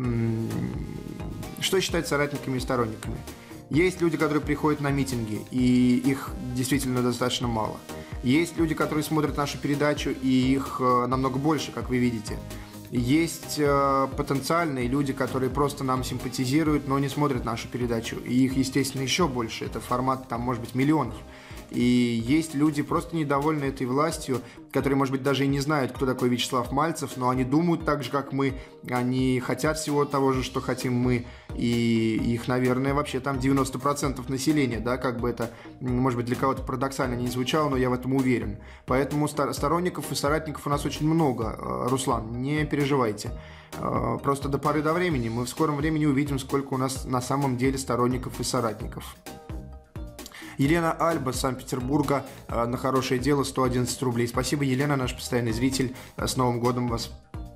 что считать соратниками и сторонниками? Есть люди, которые приходят на митинги, и их действительно достаточно мало. Есть люди, которые смотрят нашу передачу, и их намного больше, как вы видите. Есть потенциальные люди, которые просто нам симпатизируют, но не смотрят нашу передачу. И их, естественно, еще больше. Это формат, там, может быть, миллионов. И есть люди, просто недовольны этой властью, которые, может быть, даже и не знают, кто такой Вячеслав Мальцев, но они думают так же, как мы, они хотят всего того же, что хотим мы, и их, наверное, вообще там 90% населения, да, как бы это, может быть, для кого-то парадоксально не звучало, но я в этом уверен. Поэтому сторонников и соратников у нас очень много, Руслан, не переживайте. Просто до поры до времени, мы в скором времени увидим, сколько у нас на самом деле сторонников и соратников. Елена Альба, Санкт-Петербурга, на хорошее дело 111 рублей. Спасибо, Елена, наш постоянный зритель. С Новым годом вас.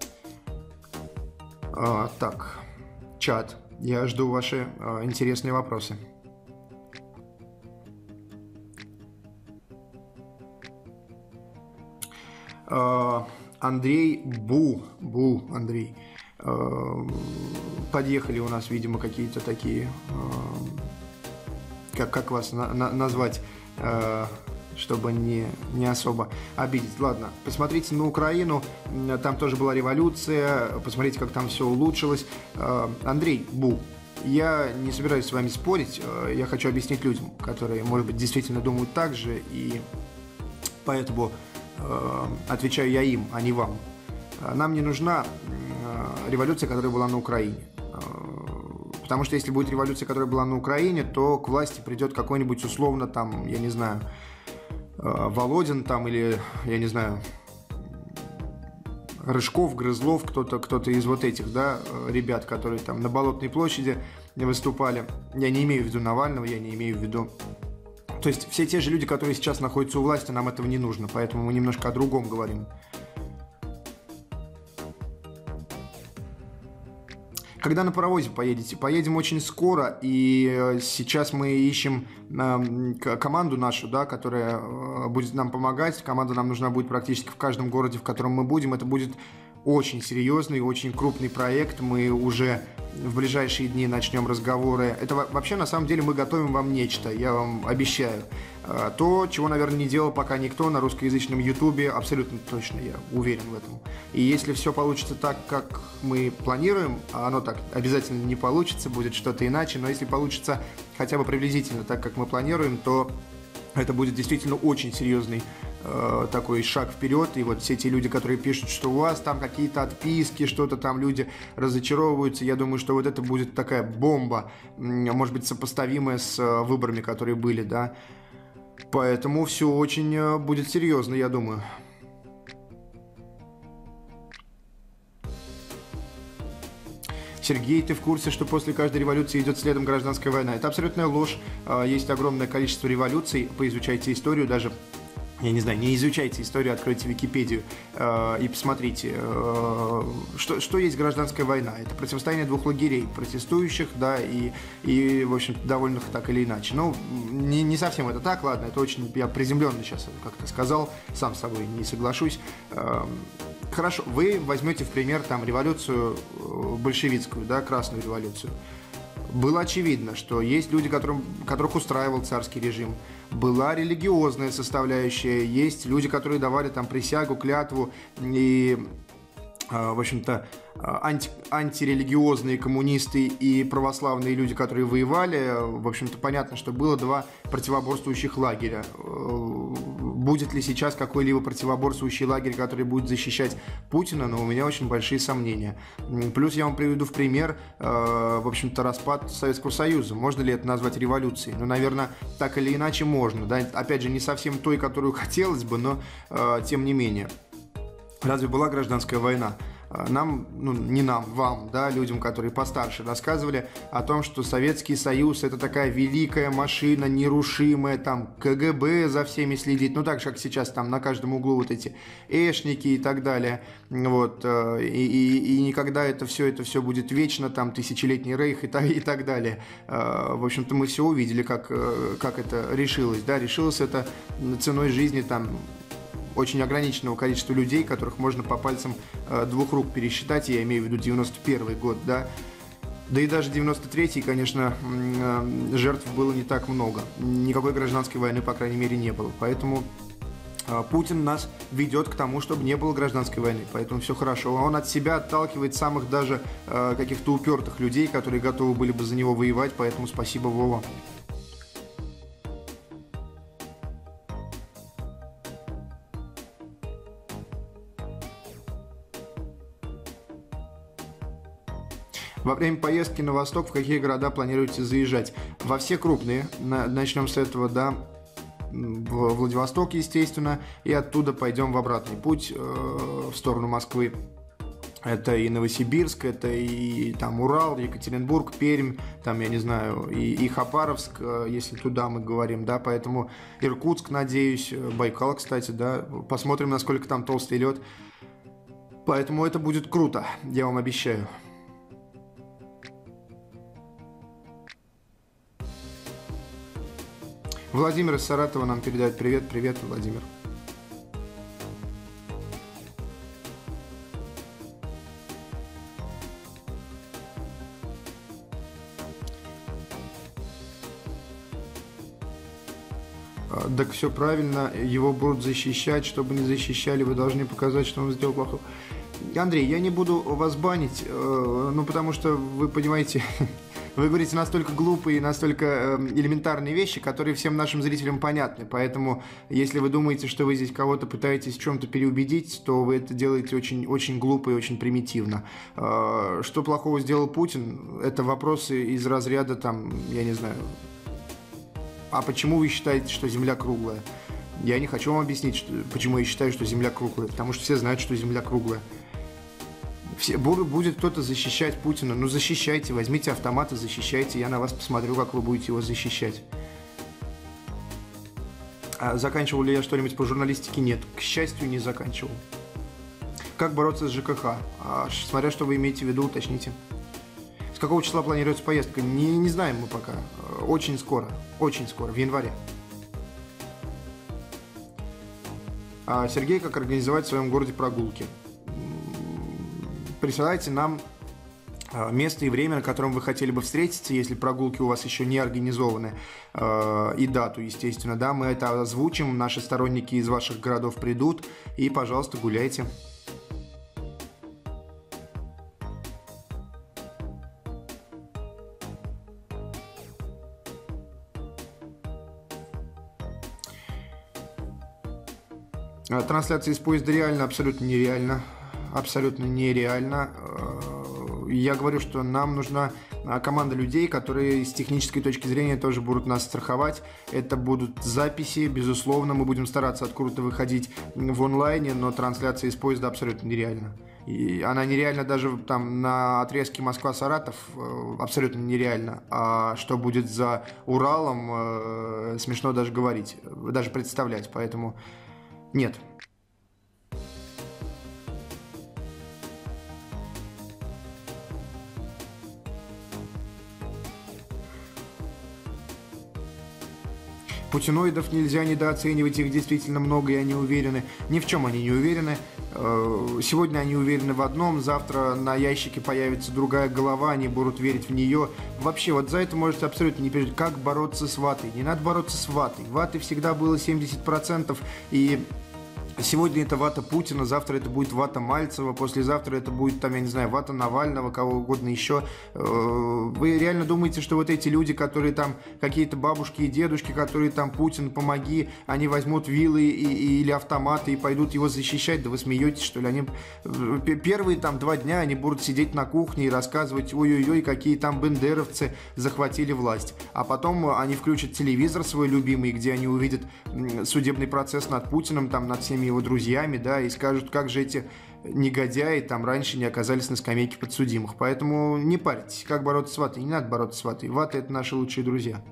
Так, чат. Я жду ваши интересные вопросы. Андрей Андрей. Подъехали у нас, видимо, какие-то такие, как вас назвать, чтобы не особо обидеть. Ладно, посмотрите на Украину, там тоже была революция, посмотрите, как там все улучшилось. Андрей Бу, я не собираюсь с вами спорить, я хочу объяснить людям, которые, может быть, действительно думают так же, и поэтому отвечаю я им, а не вам. Нам не нужна революция, которая была на Украине. Потому что если будет революция, которая была на Украине, то к власти придет какой-нибудь условно там, я не знаю, Володин там или, я не знаю, Рыжков, Грызлов, кто-то из вот этих, да, ребят, которые там на Болотной площади выступали. Я не имею в виду Навального, я не имею в виду... То есть все те же люди, которые сейчас находятся у власти, нам этого не нужно, поэтому мы немножко о другом говорим. Когда на паровозе поедете? Поедем очень скоро, и сейчас мы ищем команду нашу, да, которая будет нам помогать. Команда нам нужна будет практически в каждом городе, в котором мы будем. Это будет очень серьезный, очень крупный проект. Мы уже в ближайшие дни начнем разговоры. Это вообще, на самом деле, мы готовим вам нечто, я вам обещаю. То, чего, наверное, не делал пока никто на русскоязычном ютубе, абсолютно точно, я уверен в этом. И если все получится так, как мы планируем, а оно так обязательно не получится, будет что-то иначе, но если получится хотя бы приблизительно так, как мы планируем, то это будет действительно очень серьезный такой шаг вперед. И вот все те люди, которые пишут, что у вас там какие-то отписки, что-то там люди разочаровываются, я думаю, что вот это будет такая бомба, может быть, сопоставимая с выборами, которые были, да. Поэтому все очень будет серьезно, я думаю. Сергей, ты в курсе, что после каждой революции идет следом гражданская война? Это абсолютная ложь. Есть огромное количество революций. Поизучайте историю даже. Я не знаю, не изучайте историю, откройте Википедию и посмотрите, что есть гражданская война. Это противостояние двух лагерей, протестующих, да, и в общем, довольных так или иначе. Ну, не совсем это так, ладно, это очень, я приземленно сейчас как-то сказал, сам с собой не соглашусь. Хорошо, вы возьмете в пример там революцию большевистскую, да, красную революцию. Было очевидно, что есть люди, которых устраивал царский режим. Была религиозная составляющая, есть люди, которые давали там присягу, клятву и, в общем-то, антирелигиозные коммунисты и православные люди, которые воевали. В общем-то, понятно, что было два противоборствующих лагеря. Будет ли сейчас какой-либо противоборствующий лагерь, который будет защищать Путина, но у меня очень большие сомнения. Плюс я вам приведу в пример, в общем-то, распад Советского Союза. Можно ли это назвать революцией? Ну, наверное, так или иначе можно. Да? Опять же, не совсем той, которую хотелось бы, но тем не менее. Разве была гражданская война? Нам, ну не нам, вам, да, людям, которые постарше, рассказывали о том, что Советский Союз — это такая великая машина, нерушимая, там КГБ за всеми следит, ну так же, как сейчас там на каждом углу вот эти эшники и так далее, вот, и никогда это все будет вечно, там тысячелетний рейх и так далее. В общем-то, мы все увидели, как это решилось, да, решилось это ценой жизни там очень ограниченного количества людей, которых можно по пальцам двух рук пересчитать, я имею в виду 91 год, да. Да и даже 93-й, конечно, жертв было не так много. Никакой гражданской войны, по крайней мере, не было. Поэтому Путин нас ведет к тому, чтобы не было гражданской войны. Поэтому все хорошо. Он от себя отталкивает самых даже каких-то упертых людей, которые готовы были бы за него воевать. Поэтому спасибо, Вова. Во время поездки на восток в какие города планируете заезжать? Во все крупные. Начнем с этого, да. В Владивосток, естественно. И оттуда пойдем в обратный путь в сторону Москвы. Это и Новосибирск, это и там Урал, Екатеринбург, Пермь, там, я не знаю, и Хабаровск, если туда мы говорим, да. Поэтому Иркутск, надеюсь, Байкал, кстати, да. Посмотрим, насколько там толстый лед. Поэтому это будет круто, я вам обещаю. Владимир из Саратова нам передает привет. Привет, Владимир. Так все правильно, его будут защищать, чтобы не защищали, вы должны показать, что он сделал плохо. Андрей, я не буду вас банить, ну потому что вы понимаете, вы говорите настолько глупые, настолько элементарные вещи, которые всем нашим зрителям понятны. Поэтому, если вы думаете, что вы здесь кого-то пытаетесь в чем-то переубедить, то вы это делаете очень, очень глупо и очень примитивно. Что плохого сделал Путин? Это вопросы из разряда, там, я не знаю, а почему вы считаете, что Земля круглая? Я не хочу вам объяснить, почему я считаю, что Земля круглая, потому что все знают, что Земля круглая. Будет кто-то защищать Путина, ну защищайте, возьмите автомат и защищайте, я на вас посмотрю, как вы будете его защищать. А заканчивал ли я что-нибудь по журналистике? Нет, к счастью, не заканчивал. Как бороться с ЖКХ? Смотря что вы имеете в виду, уточните. С какого числа планируется поездка? Не знаем мы пока. Очень скоро, в январе. Сергей, как организовать в своем городе прогулки? Присылайте нам место и время, на котором вы хотели бы встретиться, если прогулки у вас еще не организованы, и дату, естественно, да, мы это озвучим, наши сторонники из ваших городов придут, и, пожалуйста, гуляйте. Трансляция из поезда реально, абсолютно нереально. Абсолютно нереально. Я говорю, что нам нужна команда людей, которые с технической точки зрения тоже будут нас страховать. Это будут записи, безусловно, мы будем стараться откуда-то выходить в онлайне, но трансляция из поезда абсолютно нереальна. И она нереальна даже там на отрезке Москва-Саратов, абсолютно нереально. А что будет за Уралом, смешно даже говорить, даже представлять, поэтому нет. Путиноидов нельзя недооценивать, их действительно много, и они уверены. Ни в чем они не уверены. Сегодня они уверены в одном, завтра на ящике появится другая голова, они будут верить в нее. Вообще, вот за это можете абсолютно не переживать. Как бороться с ватой? Не надо бороться с ватой. Ваты всегда было 70%, и сегодня это вата Путина, завтра это будет вата Мальцева, послезавтра это будет, там, я не знаю, вата Навального, кого угодно еще. Вы реально думаете, что вот эти люди, которые там, какие-то бабушки и дедушки, которые там, Путин, помоги, они возьмут вилы или автоматы и пойдут его защищать? Да вы смеетесь, что ли? Они первые там 2 дня они будут сидеть на кухне и рассказывать, ой-ой-ой, какие там бендеровцы захватили власть. А потом они включат телевизор свой любимый, где они увидят судебный процесс над Путиным, там, над всеми его друзьями, да, и скажут, как же эти негодяи там раньше не оказались на скамейке подсудимых. Поэтому не парьтесь, как бороться с ватой. Не надо бороться с ватой. Вата — это наши лучшие друзья.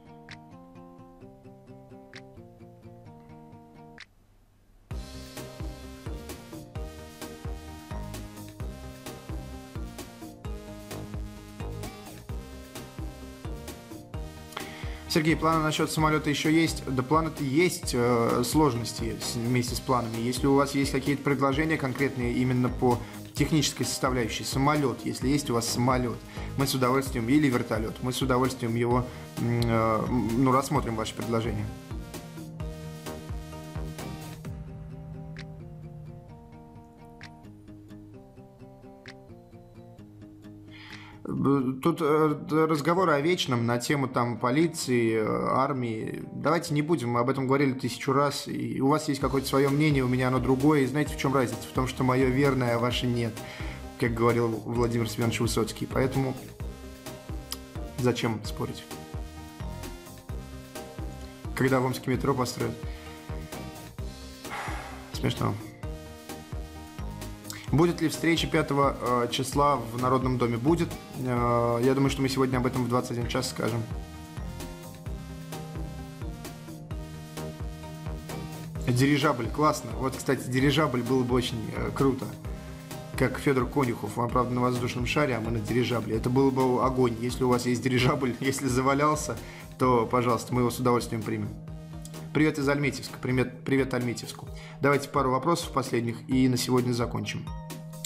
Сергей, планы насчет самолета еще есть? Да, планы-то есть, сложности вместе с планами. Если у вас есть какие-то предложения конкретные именно по технической составляющей, самолет, если есть у вас самолет, мы с удовольствием, или вертолет, мы с удовольствием его, рассмотрим ваши предложения. Тут разговоры о вечном на тему там полиции, армии. Давайте не будем, мы об этом говорили 1000 раз. И у вас есть какое-то свое мнение, у меня оно другое. И знаете, в чем разница? В том, что мое верное, а ваше нет, как говорил Владимир Семенович Высоцкий. Поэтому зачем спорить? Когда в Омске метро построят? Смешно. Будет ли встреча 5 числа в Народном доме? Будет. Я думаю, что мы сегодня об этом в 21 час скажем. Дирижабль. Классно. Вот, кстати, дирижабль было бы очень круто. Как Федор Конюхов. Он, правда, на воздушном шаре, а мы на дирижабле. Это было бы огонь. Если у вас есть дирижабль, если завалялся, то, пожалуйста, мы его с удовольствием примем. Привет из Альметьевска. Привет Альметьевску. Давайте пару вопросов последних и на сегодня закончим.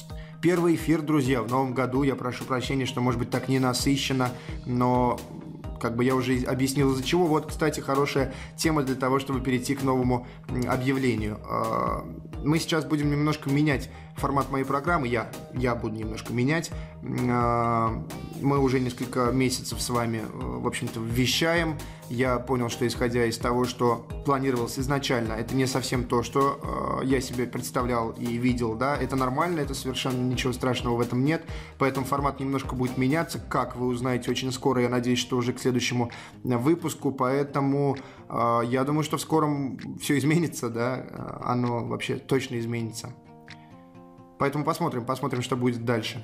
Первый эфир, друзья, в новом году. Я прошу прощения, что, может быть, так не насыщенно, но как бы я уже объяснил из-за чего. Вот, кстати, хорошая тема для того, чтобы перейти к новому объявлению. Мы сейчас будем немножко менять формат моей программы, я буду немножко менять. Мы уже несколько месяцев с вами, в общем-то, вещаем. Я понял, что исходя из того, что планировалось изначально, это не совсем то, что я себе представлял и видел, да, это нормально, это совершенно ничего страшного в этом нет, поэтому формат немножко будет меняться, как вы узнаете очень скоро, я надеюсь, что уже к следующему выпуску, поэтому я думаю, что в скором все изменится, да, оно вообще точно изменится. Поэтому посмотрим, что будет дальше.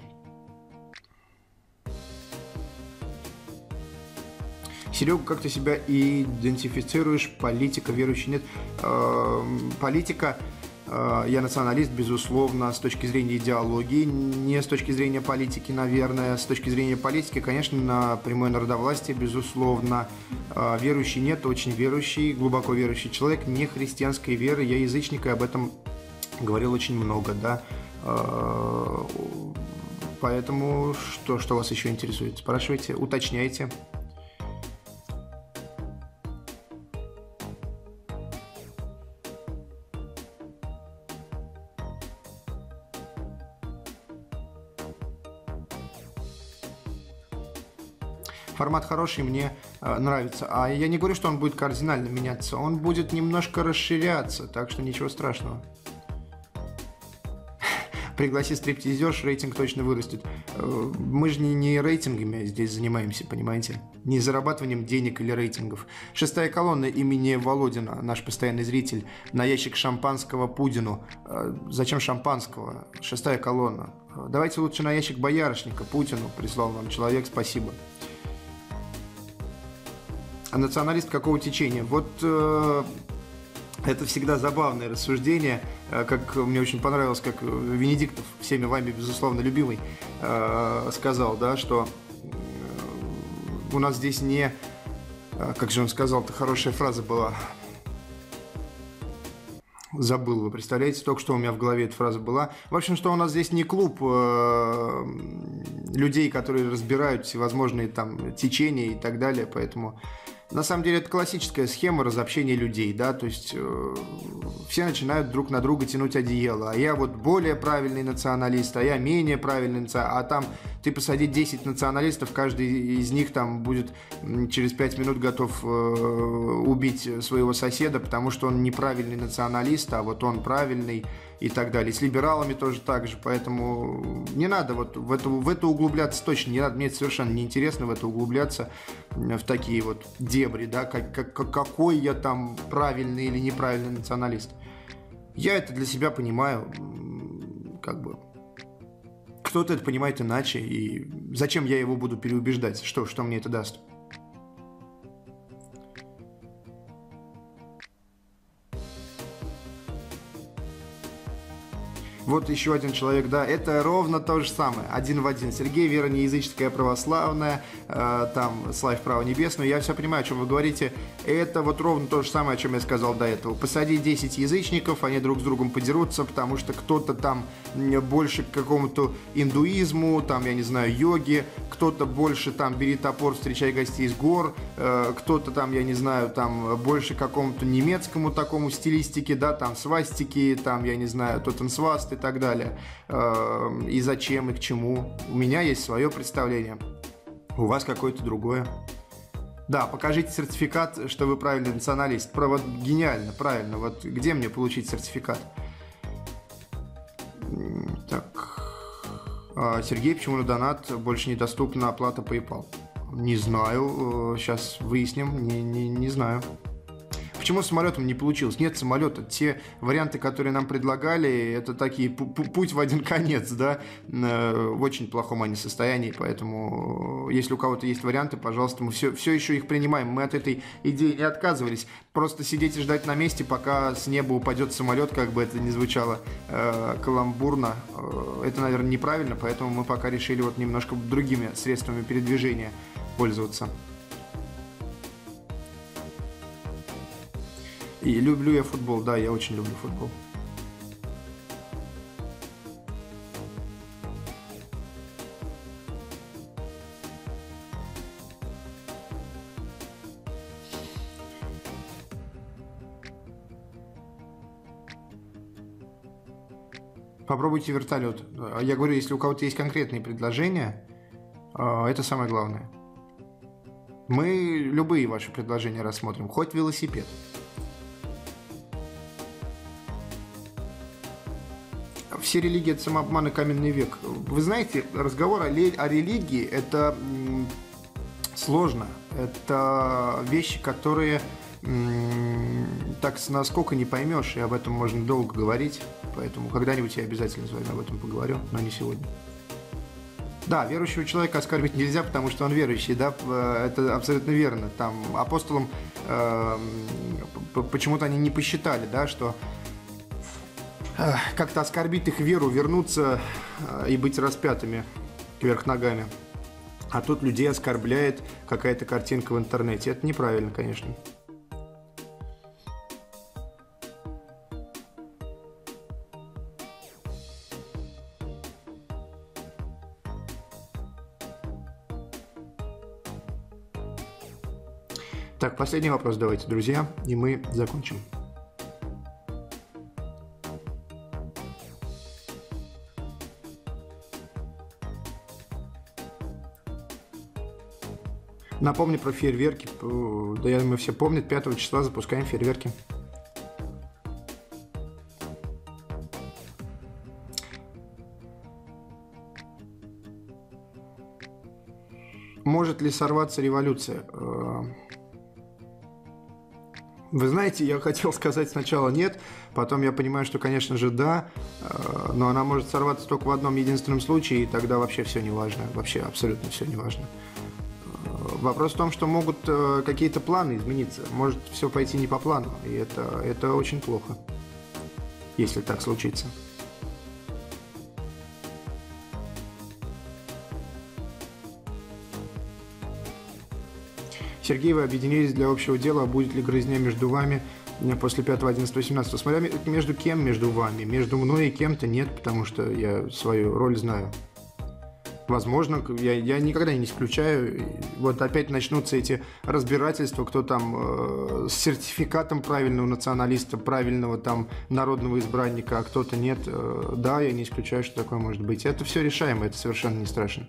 Серега, как ты себя идентифицируешь? Политика, верующий, нет? Политика, я националист, безусловно, с точки зрения идеологии, не с точки зрения политики, наверное. С точки зрения политики, конечно, на прямое народовластие, безусловно. Верующий, нет, очень верующий, глубоко верующий человек, не христианской веры, я язычник, и об этом говорил очень много, да. Поэтому что вас еще интересует? Спрашивайте, уточняйте. Формат хороший, мне нравится. А я не говорю, что он будет кардинально меняться. Он будет немножко расширяться, так что ничего страшного. Пригласи стриптизерш, рейтинг точно вырастет. Мы же не рейтингами здесь занимаемся, понимаете? Не зарабатыванием денег или рейтингов. Шестая колонна имени Володина, наш постоянный зритель, на ящик шампанского Пудину. Зачем шампанского? Шестая колонна. Давайте лучше на ящик боярышника Путину, прислал нам человек, спасибо. А националист какого течения? Вот это всегда забавное рассуждение, как мне очень понравилось, как Венедиктов, всеми вами, безусловно, любимый, сказал, да, что у нас здесь не... Как же он сказал-то, хорошая фраза была. Забыл, вы представляете, только что у меня в голове эта фраза была. В общем, что у нас здесь не клуб людей, которые разбирают всевозможные там течения и так далее, поэтому... На самом деле это классическая схема разобщения людей, да, то есть все начинают друг на друга тянуть одеяло, а я вот более правильный националист, а я менее правильный националист, а там ты посади 10 националистов, каждый из них там будет через 5 минут готов убить своего соседа, потому что он неправильный националист, а вот он правильный и так далее. И с либералами тоже так же, поэтому не надо вот в это углубляться точно, не надо, мне это совершенно неинтересно в это углубляться, в такие вот дебри, да, какой я там правильный или неправильный националист. Я это для себя понимаю, как бы, кто-то это понимает иначе, и зачем я его буду переубеждать, что мне это даст? Вот еще один человек, да, это ровно то же самое, один в один. Сергей, вера не языческая, православная, там, славь право небесную, я все понимаю, о чем вы говорите. Это вот ровно то же самое, о чем я сказал до этого. Посади 10 язычников, они друг с другом подерутся, потому что кто-то там больше к какому-то индуизму, там, я не знаю, йоге, кто-то больше там бери топор, встречай гостей с гор, кто-то там, я не знаю, там больше к какому-то немецкому такому стилистике, да, там свастики, там, я не знаю, тотенсваст и так далее. И зачем, и к чему. У меня есть свое представление. У вас какое-то другое. Да, покажите сертификат, что вы правильный националист. Вот гениально, правильно. Вот где мне получить сертификат? Так. Сергей, почему на донат больше недоступна оплата PayPal? Не знаю. Сейчас выясним. Не знаю. Почему с самолетом не получилось? Нет самолета. Те варианты, которые нам предлагали, это такие путь в один конец, да, в очень плохом они состоянии, поэтому если у кого-то есть варианты, пожалуйста, мы все еще их принимаем. Мы от этой идеи не отказывались. Просто сидеть и ждать на месте, пока с неба упадет самолет, как бы это ни звучало каламбурно, это, наверное, неправильно, поэтому мы пока решили вот немножко другими средствами передвижения пользоваться. И люблю я футбол, да, я очень люблю футбол. Попробуйте вертолет. Я говорю, если у кого-то есть конкретные предложения, это самое главное. Мы любые ваши предложения рассмотрим, хоть велосипед. Все религии – это самообман и каменный век. Вы знаете, разговор о религии – это сложно. Это вещи, которые так насколько не поймешь, и об этом можно долго говорить. Поэтому когда-нибудь я обязательно с вами об этом поговорю, но не сегодня. Да, верующего человека оскорбить нельзя, потому что он верующий, да, это абсолютно верно. Там апостолам почему-то они не посчитали, да, что как-то оскорбить их веру, вернуться и быть распятыми кверх ногами. А тут людей оскорбляет какая-то картинка в интернете. Это неправильно, конечно. Так, последний вопрос давайте, друзья, и мы закончим. Напомню про фейерверки. Да, я думаю, все помнят. 5 числа запускаем фейерверки. Может ли сорваться революция? Вы знаете, я хотел сказать сначала нет, потом я понимаю, что, конечно же, да, но она может сорваться только в одном единственном случае, и тогда вообще все не важно, вообще абсолютно все не важно. Вопрос в том, что могут какие-то планы измениться, может все пойти не по плану, и это очень плохо, если так случится. Сергей, вы объединились для общего дела, а будет ли грызня между вами после 5, 11, 17? Смотря между кем между вами, между мной и кем-то нет, потому что я свою роль знаю. Возможно, я никогда не исключаю. Вот опять начнутся эти разбирательства, кто там с сертификатом правильного националиста, правильного там народного избранника, а кто-то нет. Да, я не исключаю, что такое может быть. Это все решаемо, это совершенно не страшно.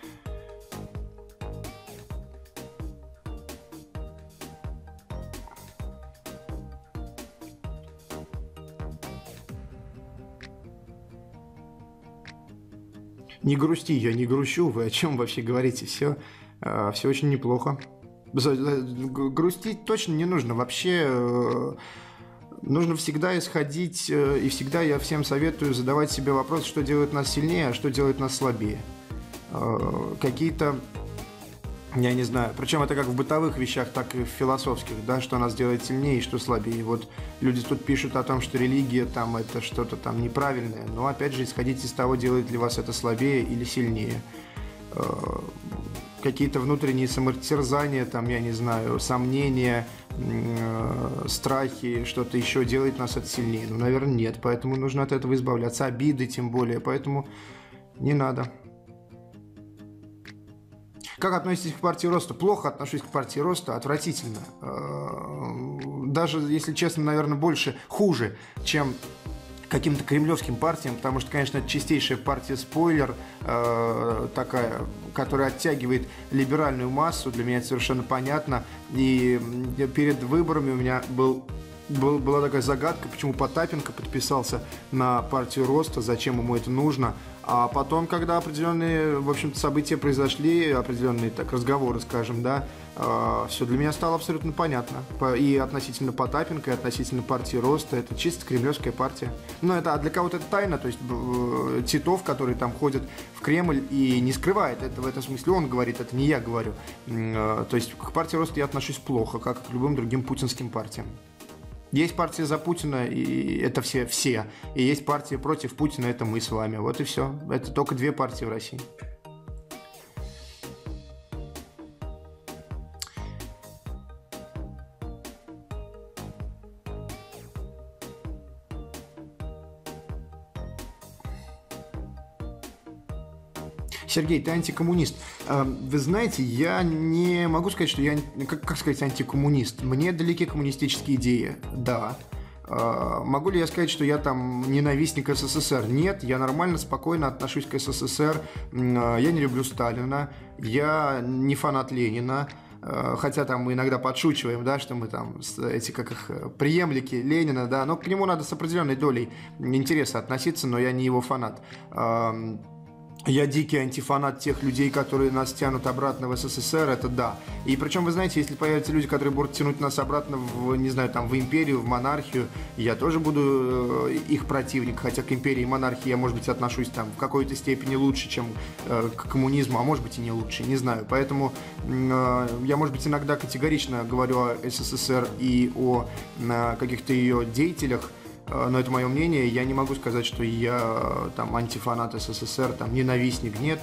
Не грусти, я не грущу, вы о чем вообще говорите? Все очень неплохо. Грустить точно не нужно. Вообще нужно всегда исходить, и всегда я всем советую задавать себе вопрос, что делает нас сильнее, а что делает нас слабее. Какие-то, я не знаю, причем это как в бытовых вещах, так и в философских, да, что нас делает сильнее и что слабее. И вот люди тут пишут о том, что религия там это что-то там неправильное, но опять же исходите из того, делает ли вас это слабее или сильнее. Какие-то внутренние самотерзания, там, я не знаю, сомнения, страхи, что-то еще делает нас это сильнее. Ну, наверное, нет, поэтому нужно от этого избавляться, обиды тем более, поэтому не надо. Как относитесь к партии Роста? Плохо отношусь к партии Роста, отвратительно. Даже, если честно, наверное, хуже, чем каким-то кремлевским партиям, потому что, конечно, это чистейшая партия-спойлер, такая, которая оттягивает либеральную массу, для меня это совершенно понятно. И перед выборами у меня была такая загадка, почему Потапенко подписался на партию Роста, зачем ему это нужно. А потом, когда определенные, в общем-то, события произошли, определенные так, разговоры, скажем, да, все для меня стало абсолютно понятно. И относительно Потапенко, и относительно партии Роста, это чисто кремлевская партия. Но это, а для кого-то это тайна, то есть Титов, который там ходит в Кремль и не скрывает это, в этом смысле он говорит, это не я говорю. То есть к партии Роста я отношусь плохо, как и к любым другим путинским партиям. Есть партия за Путина, и это все. И есть партия против Путина, это мы с вами. Вот и все. Это только две партии в России. Сергей, ты антикоммунист. Вы знаете, я не могу сказать, что я, как сказать, антикоммунист. Мне далеки коммунистические идеи, да. Могу ли я сказать, что я там ненавистник СССР? Нет, я нормально, спокойно отношусь к СССР. Я не люблю Сталина, я не фанат Ленина. Хотя там мы иногда подшучиваем, да, что мы там эти, как их, преемлики Ленина, да, но к нему надо с определенной долей интереса относиться, но я не его фанат. Я дикий антифанат тех людей, которые нас тянут обратно в СССР, это да. И причем, вы знаете, если появятся люди, которые будут тянуть нас обратно в, не знаю, там, в империю, в монархию, я тоже буду их противник, хотя к империи и монархии я, может быть, отношусь там в какой-то степени лучше, чем к коммунизму, а может быть и не лучше, не знаю. Поэтому я, может быть, иногда категорично говорю о СССР и о каких-то ее деятелях, но это мое мнение, я не могу сказать, что я там антифанат СССР, там ненавистник, нет.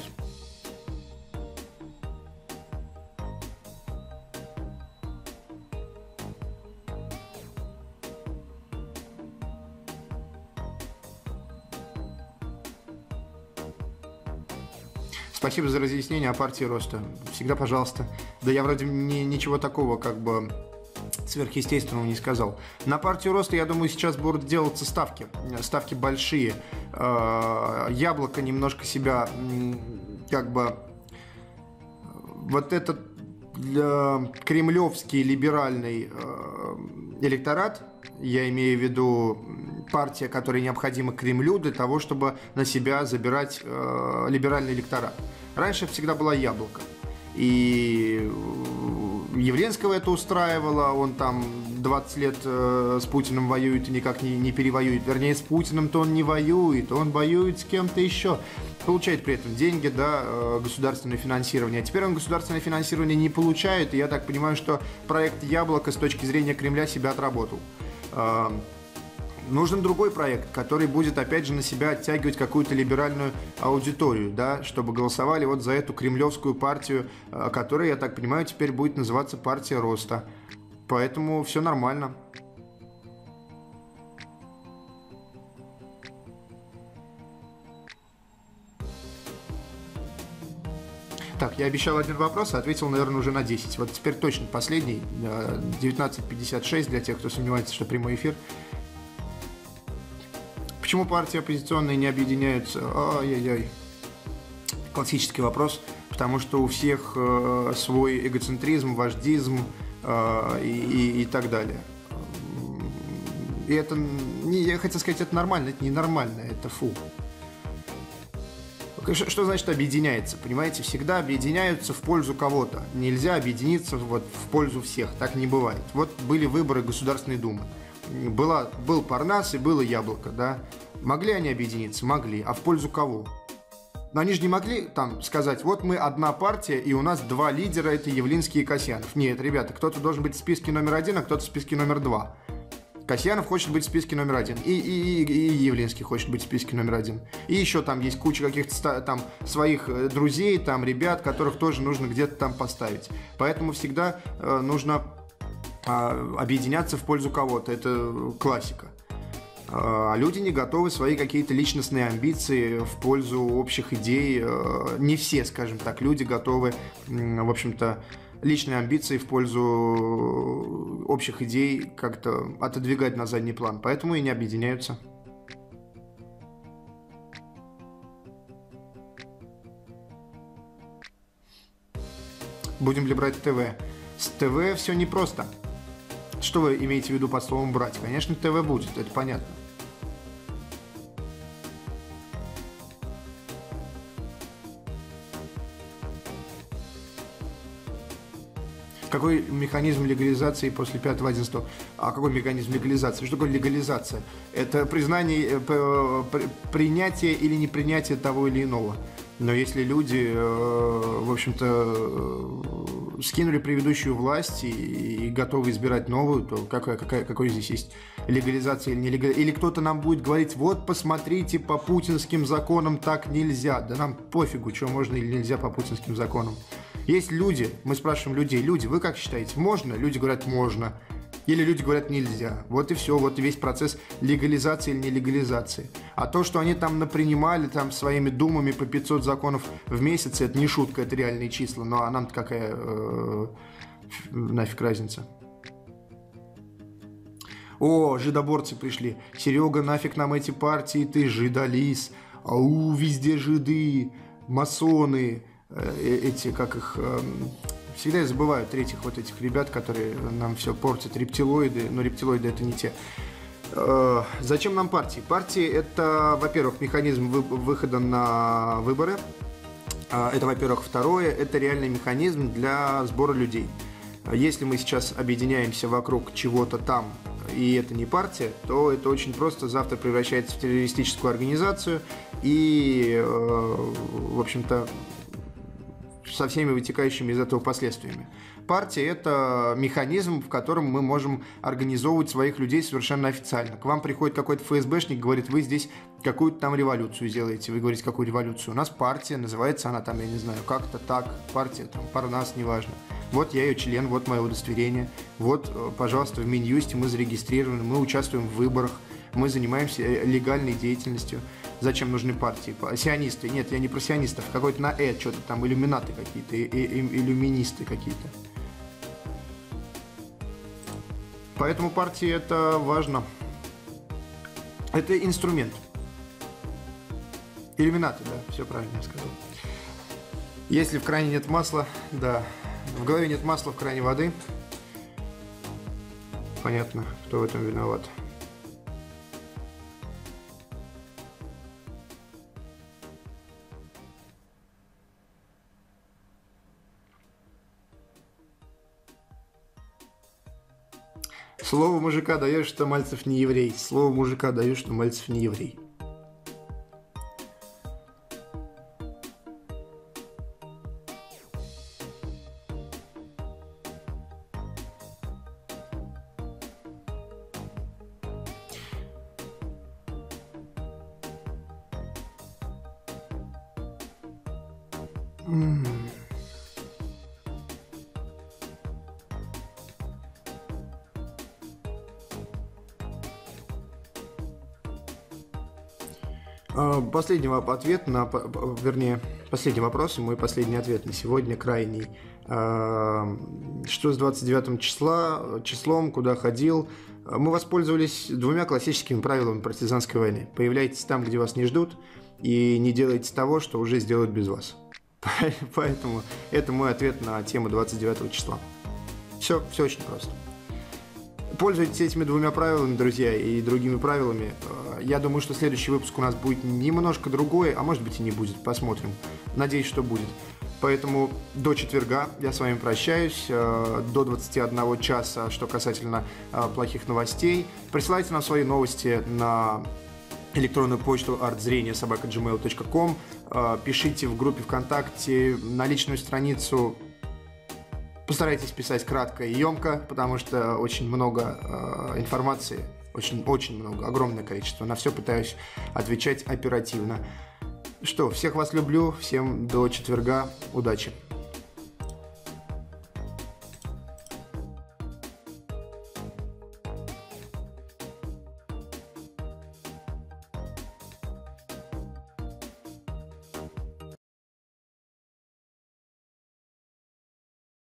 Спасибо за разъяснение о партии роста. Всегда пожалуйста. Да я вроде ничего такого как бы сверхъестественного не сказал. На партию роста, я думаю, сейчас будут делаться ставки. Ставки большие. Яблоко немножко себя как бы вот этот кремлевский либеральный электорат, я имею в виду партия, которая необходима Кремлю для того, чтобы на себя забирать либеральный электорат. Раньше всегда была яблоко. И Явленского это устраивало, он там 20 лет с Путиным воюет и никак не перевоюет. Вернее, с Путиным-то он не воюет, он воюет с кем-то еще. Получает при этом деньги, да, государственное финансирование. А теперь он государственное финансирование не получает, и я так понимаю, что проект «Яблоко» с точки зрения Кремля себя отработал. Нужен другой проект, который будет, опять же, на себя оттягивать какую-то либеральную аудиторию, да, чтобы голосовали вот за эту кремлевскую партию, которая, я так понимаю, теперь будет называться партия роста. Поэтому все нормально. Так, я обещал один вопрос, а ответил, наверное, уже на 10. Вот теперь точно последний, 19:56, для тех, кто сомневается, что прямой эфир. Почему партии оппозиционные не объединяются? Ай-яй-яй. Классический вопрос, потому что у всех свой эгоцентризм, вождизм и так далее. И это, я хотел сказать, это нормально, это ненормально, это фу. Что значит объединяется? Понимаете, всегда объединяются в пользу кого-то. Нельзя объединиться вот в пользу всех, так не бывает. Вот были выборы Государственной Думы. Был Парнас и было Яблоко, да. Могли они объединиться? Могли. А в пользу кого? Но они же не могли там сказать, вот мы одна партия, и у нас два лидера, это Явлинский и Касьянов. Нет, ребята, кто-то должен быть в списке номер 1, а кто-то в списке номер 2. Касьянов хочет быть в списке номер 1, и Явлинский хочет быть в списке номер 1. И еще там есть куча каких-то там своих друзей, там ребят, которых тоже нужно где-то там поставить. Поэтому всегда нужно объединяться в пользу кого-то, это классика. А люди не готовы свои какие-то личностные амбиции в пользу общих идей. Не все, скажем так, люди готовы, в общем-то, личные амбиции в пользу общих идей как-то отодвигать на задний план. Поэтому и не объединяются. Будем ли брать ТВ? С ТВ все непросто. Что вы имеете в виду под словом «брать»? Конечно, ТВ будет, это понятно. Какой механизм легализации после 5-11? А какой механизм легализации? Что такое легализация? Это признание, принятие или непринятие того или иного. Но если люди, в общем-то, скинули предыдущую власть и готовы избирать новую, то какой здесь есть легализация или не легализация? Или кто-то нам будет говорить, вот посмотрите, по путинским законам так нельзя. Да нам пофигу, что можно или нельзя по путинским законам. Есть люди, мы спрашиваем людей, люди, вы как считаете, можно? Люди говорят, можно. Или люди говорят, нельзя. Вот и все, вот и весь процесс легализации или нелегализации. А то, что они там напринимали там своими думами по 500 законов в месяц, это не шутка, это реальные числа. Ну а нам-то какая нафиг разница? О, жидоборцы пришли. Серега, нафиг нам эти партии, ты жидолис. Ау, везде жиды, масоны, эти, как их... Всегда я забываю третьих вот этих ребят, которые нам все портят, рептилоиды, но рептилоиды это не те. Зачем нам партии? Партии это, во-первых, механизм выхода на выборы. Это, во-первых. Второе, это реальный механизм для сбора людей. Если мы сейчас объединяемся вокруг чего-то там, и это не партия, то это очень просто завтра превращается в террористическую организацию и, в общем-то, со всеми вытекающими из этого последствиями. Партия – это механизм, в котором мы можем организовывать своих людей совершенно официально. К вам приходит какой-то ФСБшник, говорит, вы здесь какую-то там революцию делаете. Вы говорите, какую революцию? У нас партия, называется она там, я не знаю, как-то так, партия, там, Парнас, неважно. Вот я ее член, вот мое удостоверение, вот, пожалуйста, в Минюсте мы зарегистрированы, мы участвуем в выборах, мы занимаемся легальной деятельностью. Зачем нужны партии? Сионисты? Нет, я не про сионистов. Какой-то на что-то там, иллюминаты какие-то, иллюминисты какие-то. Поэтому партии это важно. Это инструмент. Иллюминаты, да, все правильно я сказал. Если в кране нет масла, да, в голове нет масла, в кране воды. Понятно, кто в этом виноват. Слово мужика даешь, что Мальцев не еврей. Слово мужика даешь, что Мальцев не еврей. Последний ответ на, вернее, последний вопрос и мой последний ответ на сегодня, крайний. Что с 29 числом, куда ходил? Мы воспользовались двумя классическими правилами партизанской войны. Появляйтесь там, где вас не ждут, и не делайте того, что уже сделают без вас. Поэтому это мой ответ на тему 29 числа. Все очень просто. Пользуйтесь этими двумя правилами, друзья, и другими правилами. Я думаю, что следующий выпуск у нас будет немножко другой, а может быть и не будет. Посмотрим. Надеюсь, что будет. Поэтому до четверга я с вами прощаюсь. До 21 часа, что касательно плохих новостей. Присылайте нам свои новости на электронную почту artzrение@gmail.com. Пишите в группе ВКонтакте, на личную страницу. Постарайтесь писать кратко и емко, потому что очень много информации, очень много, огромное количество. На все пытаюсь отвечать оперативно. Что, всех вас люблю, всем до четверга, удачи!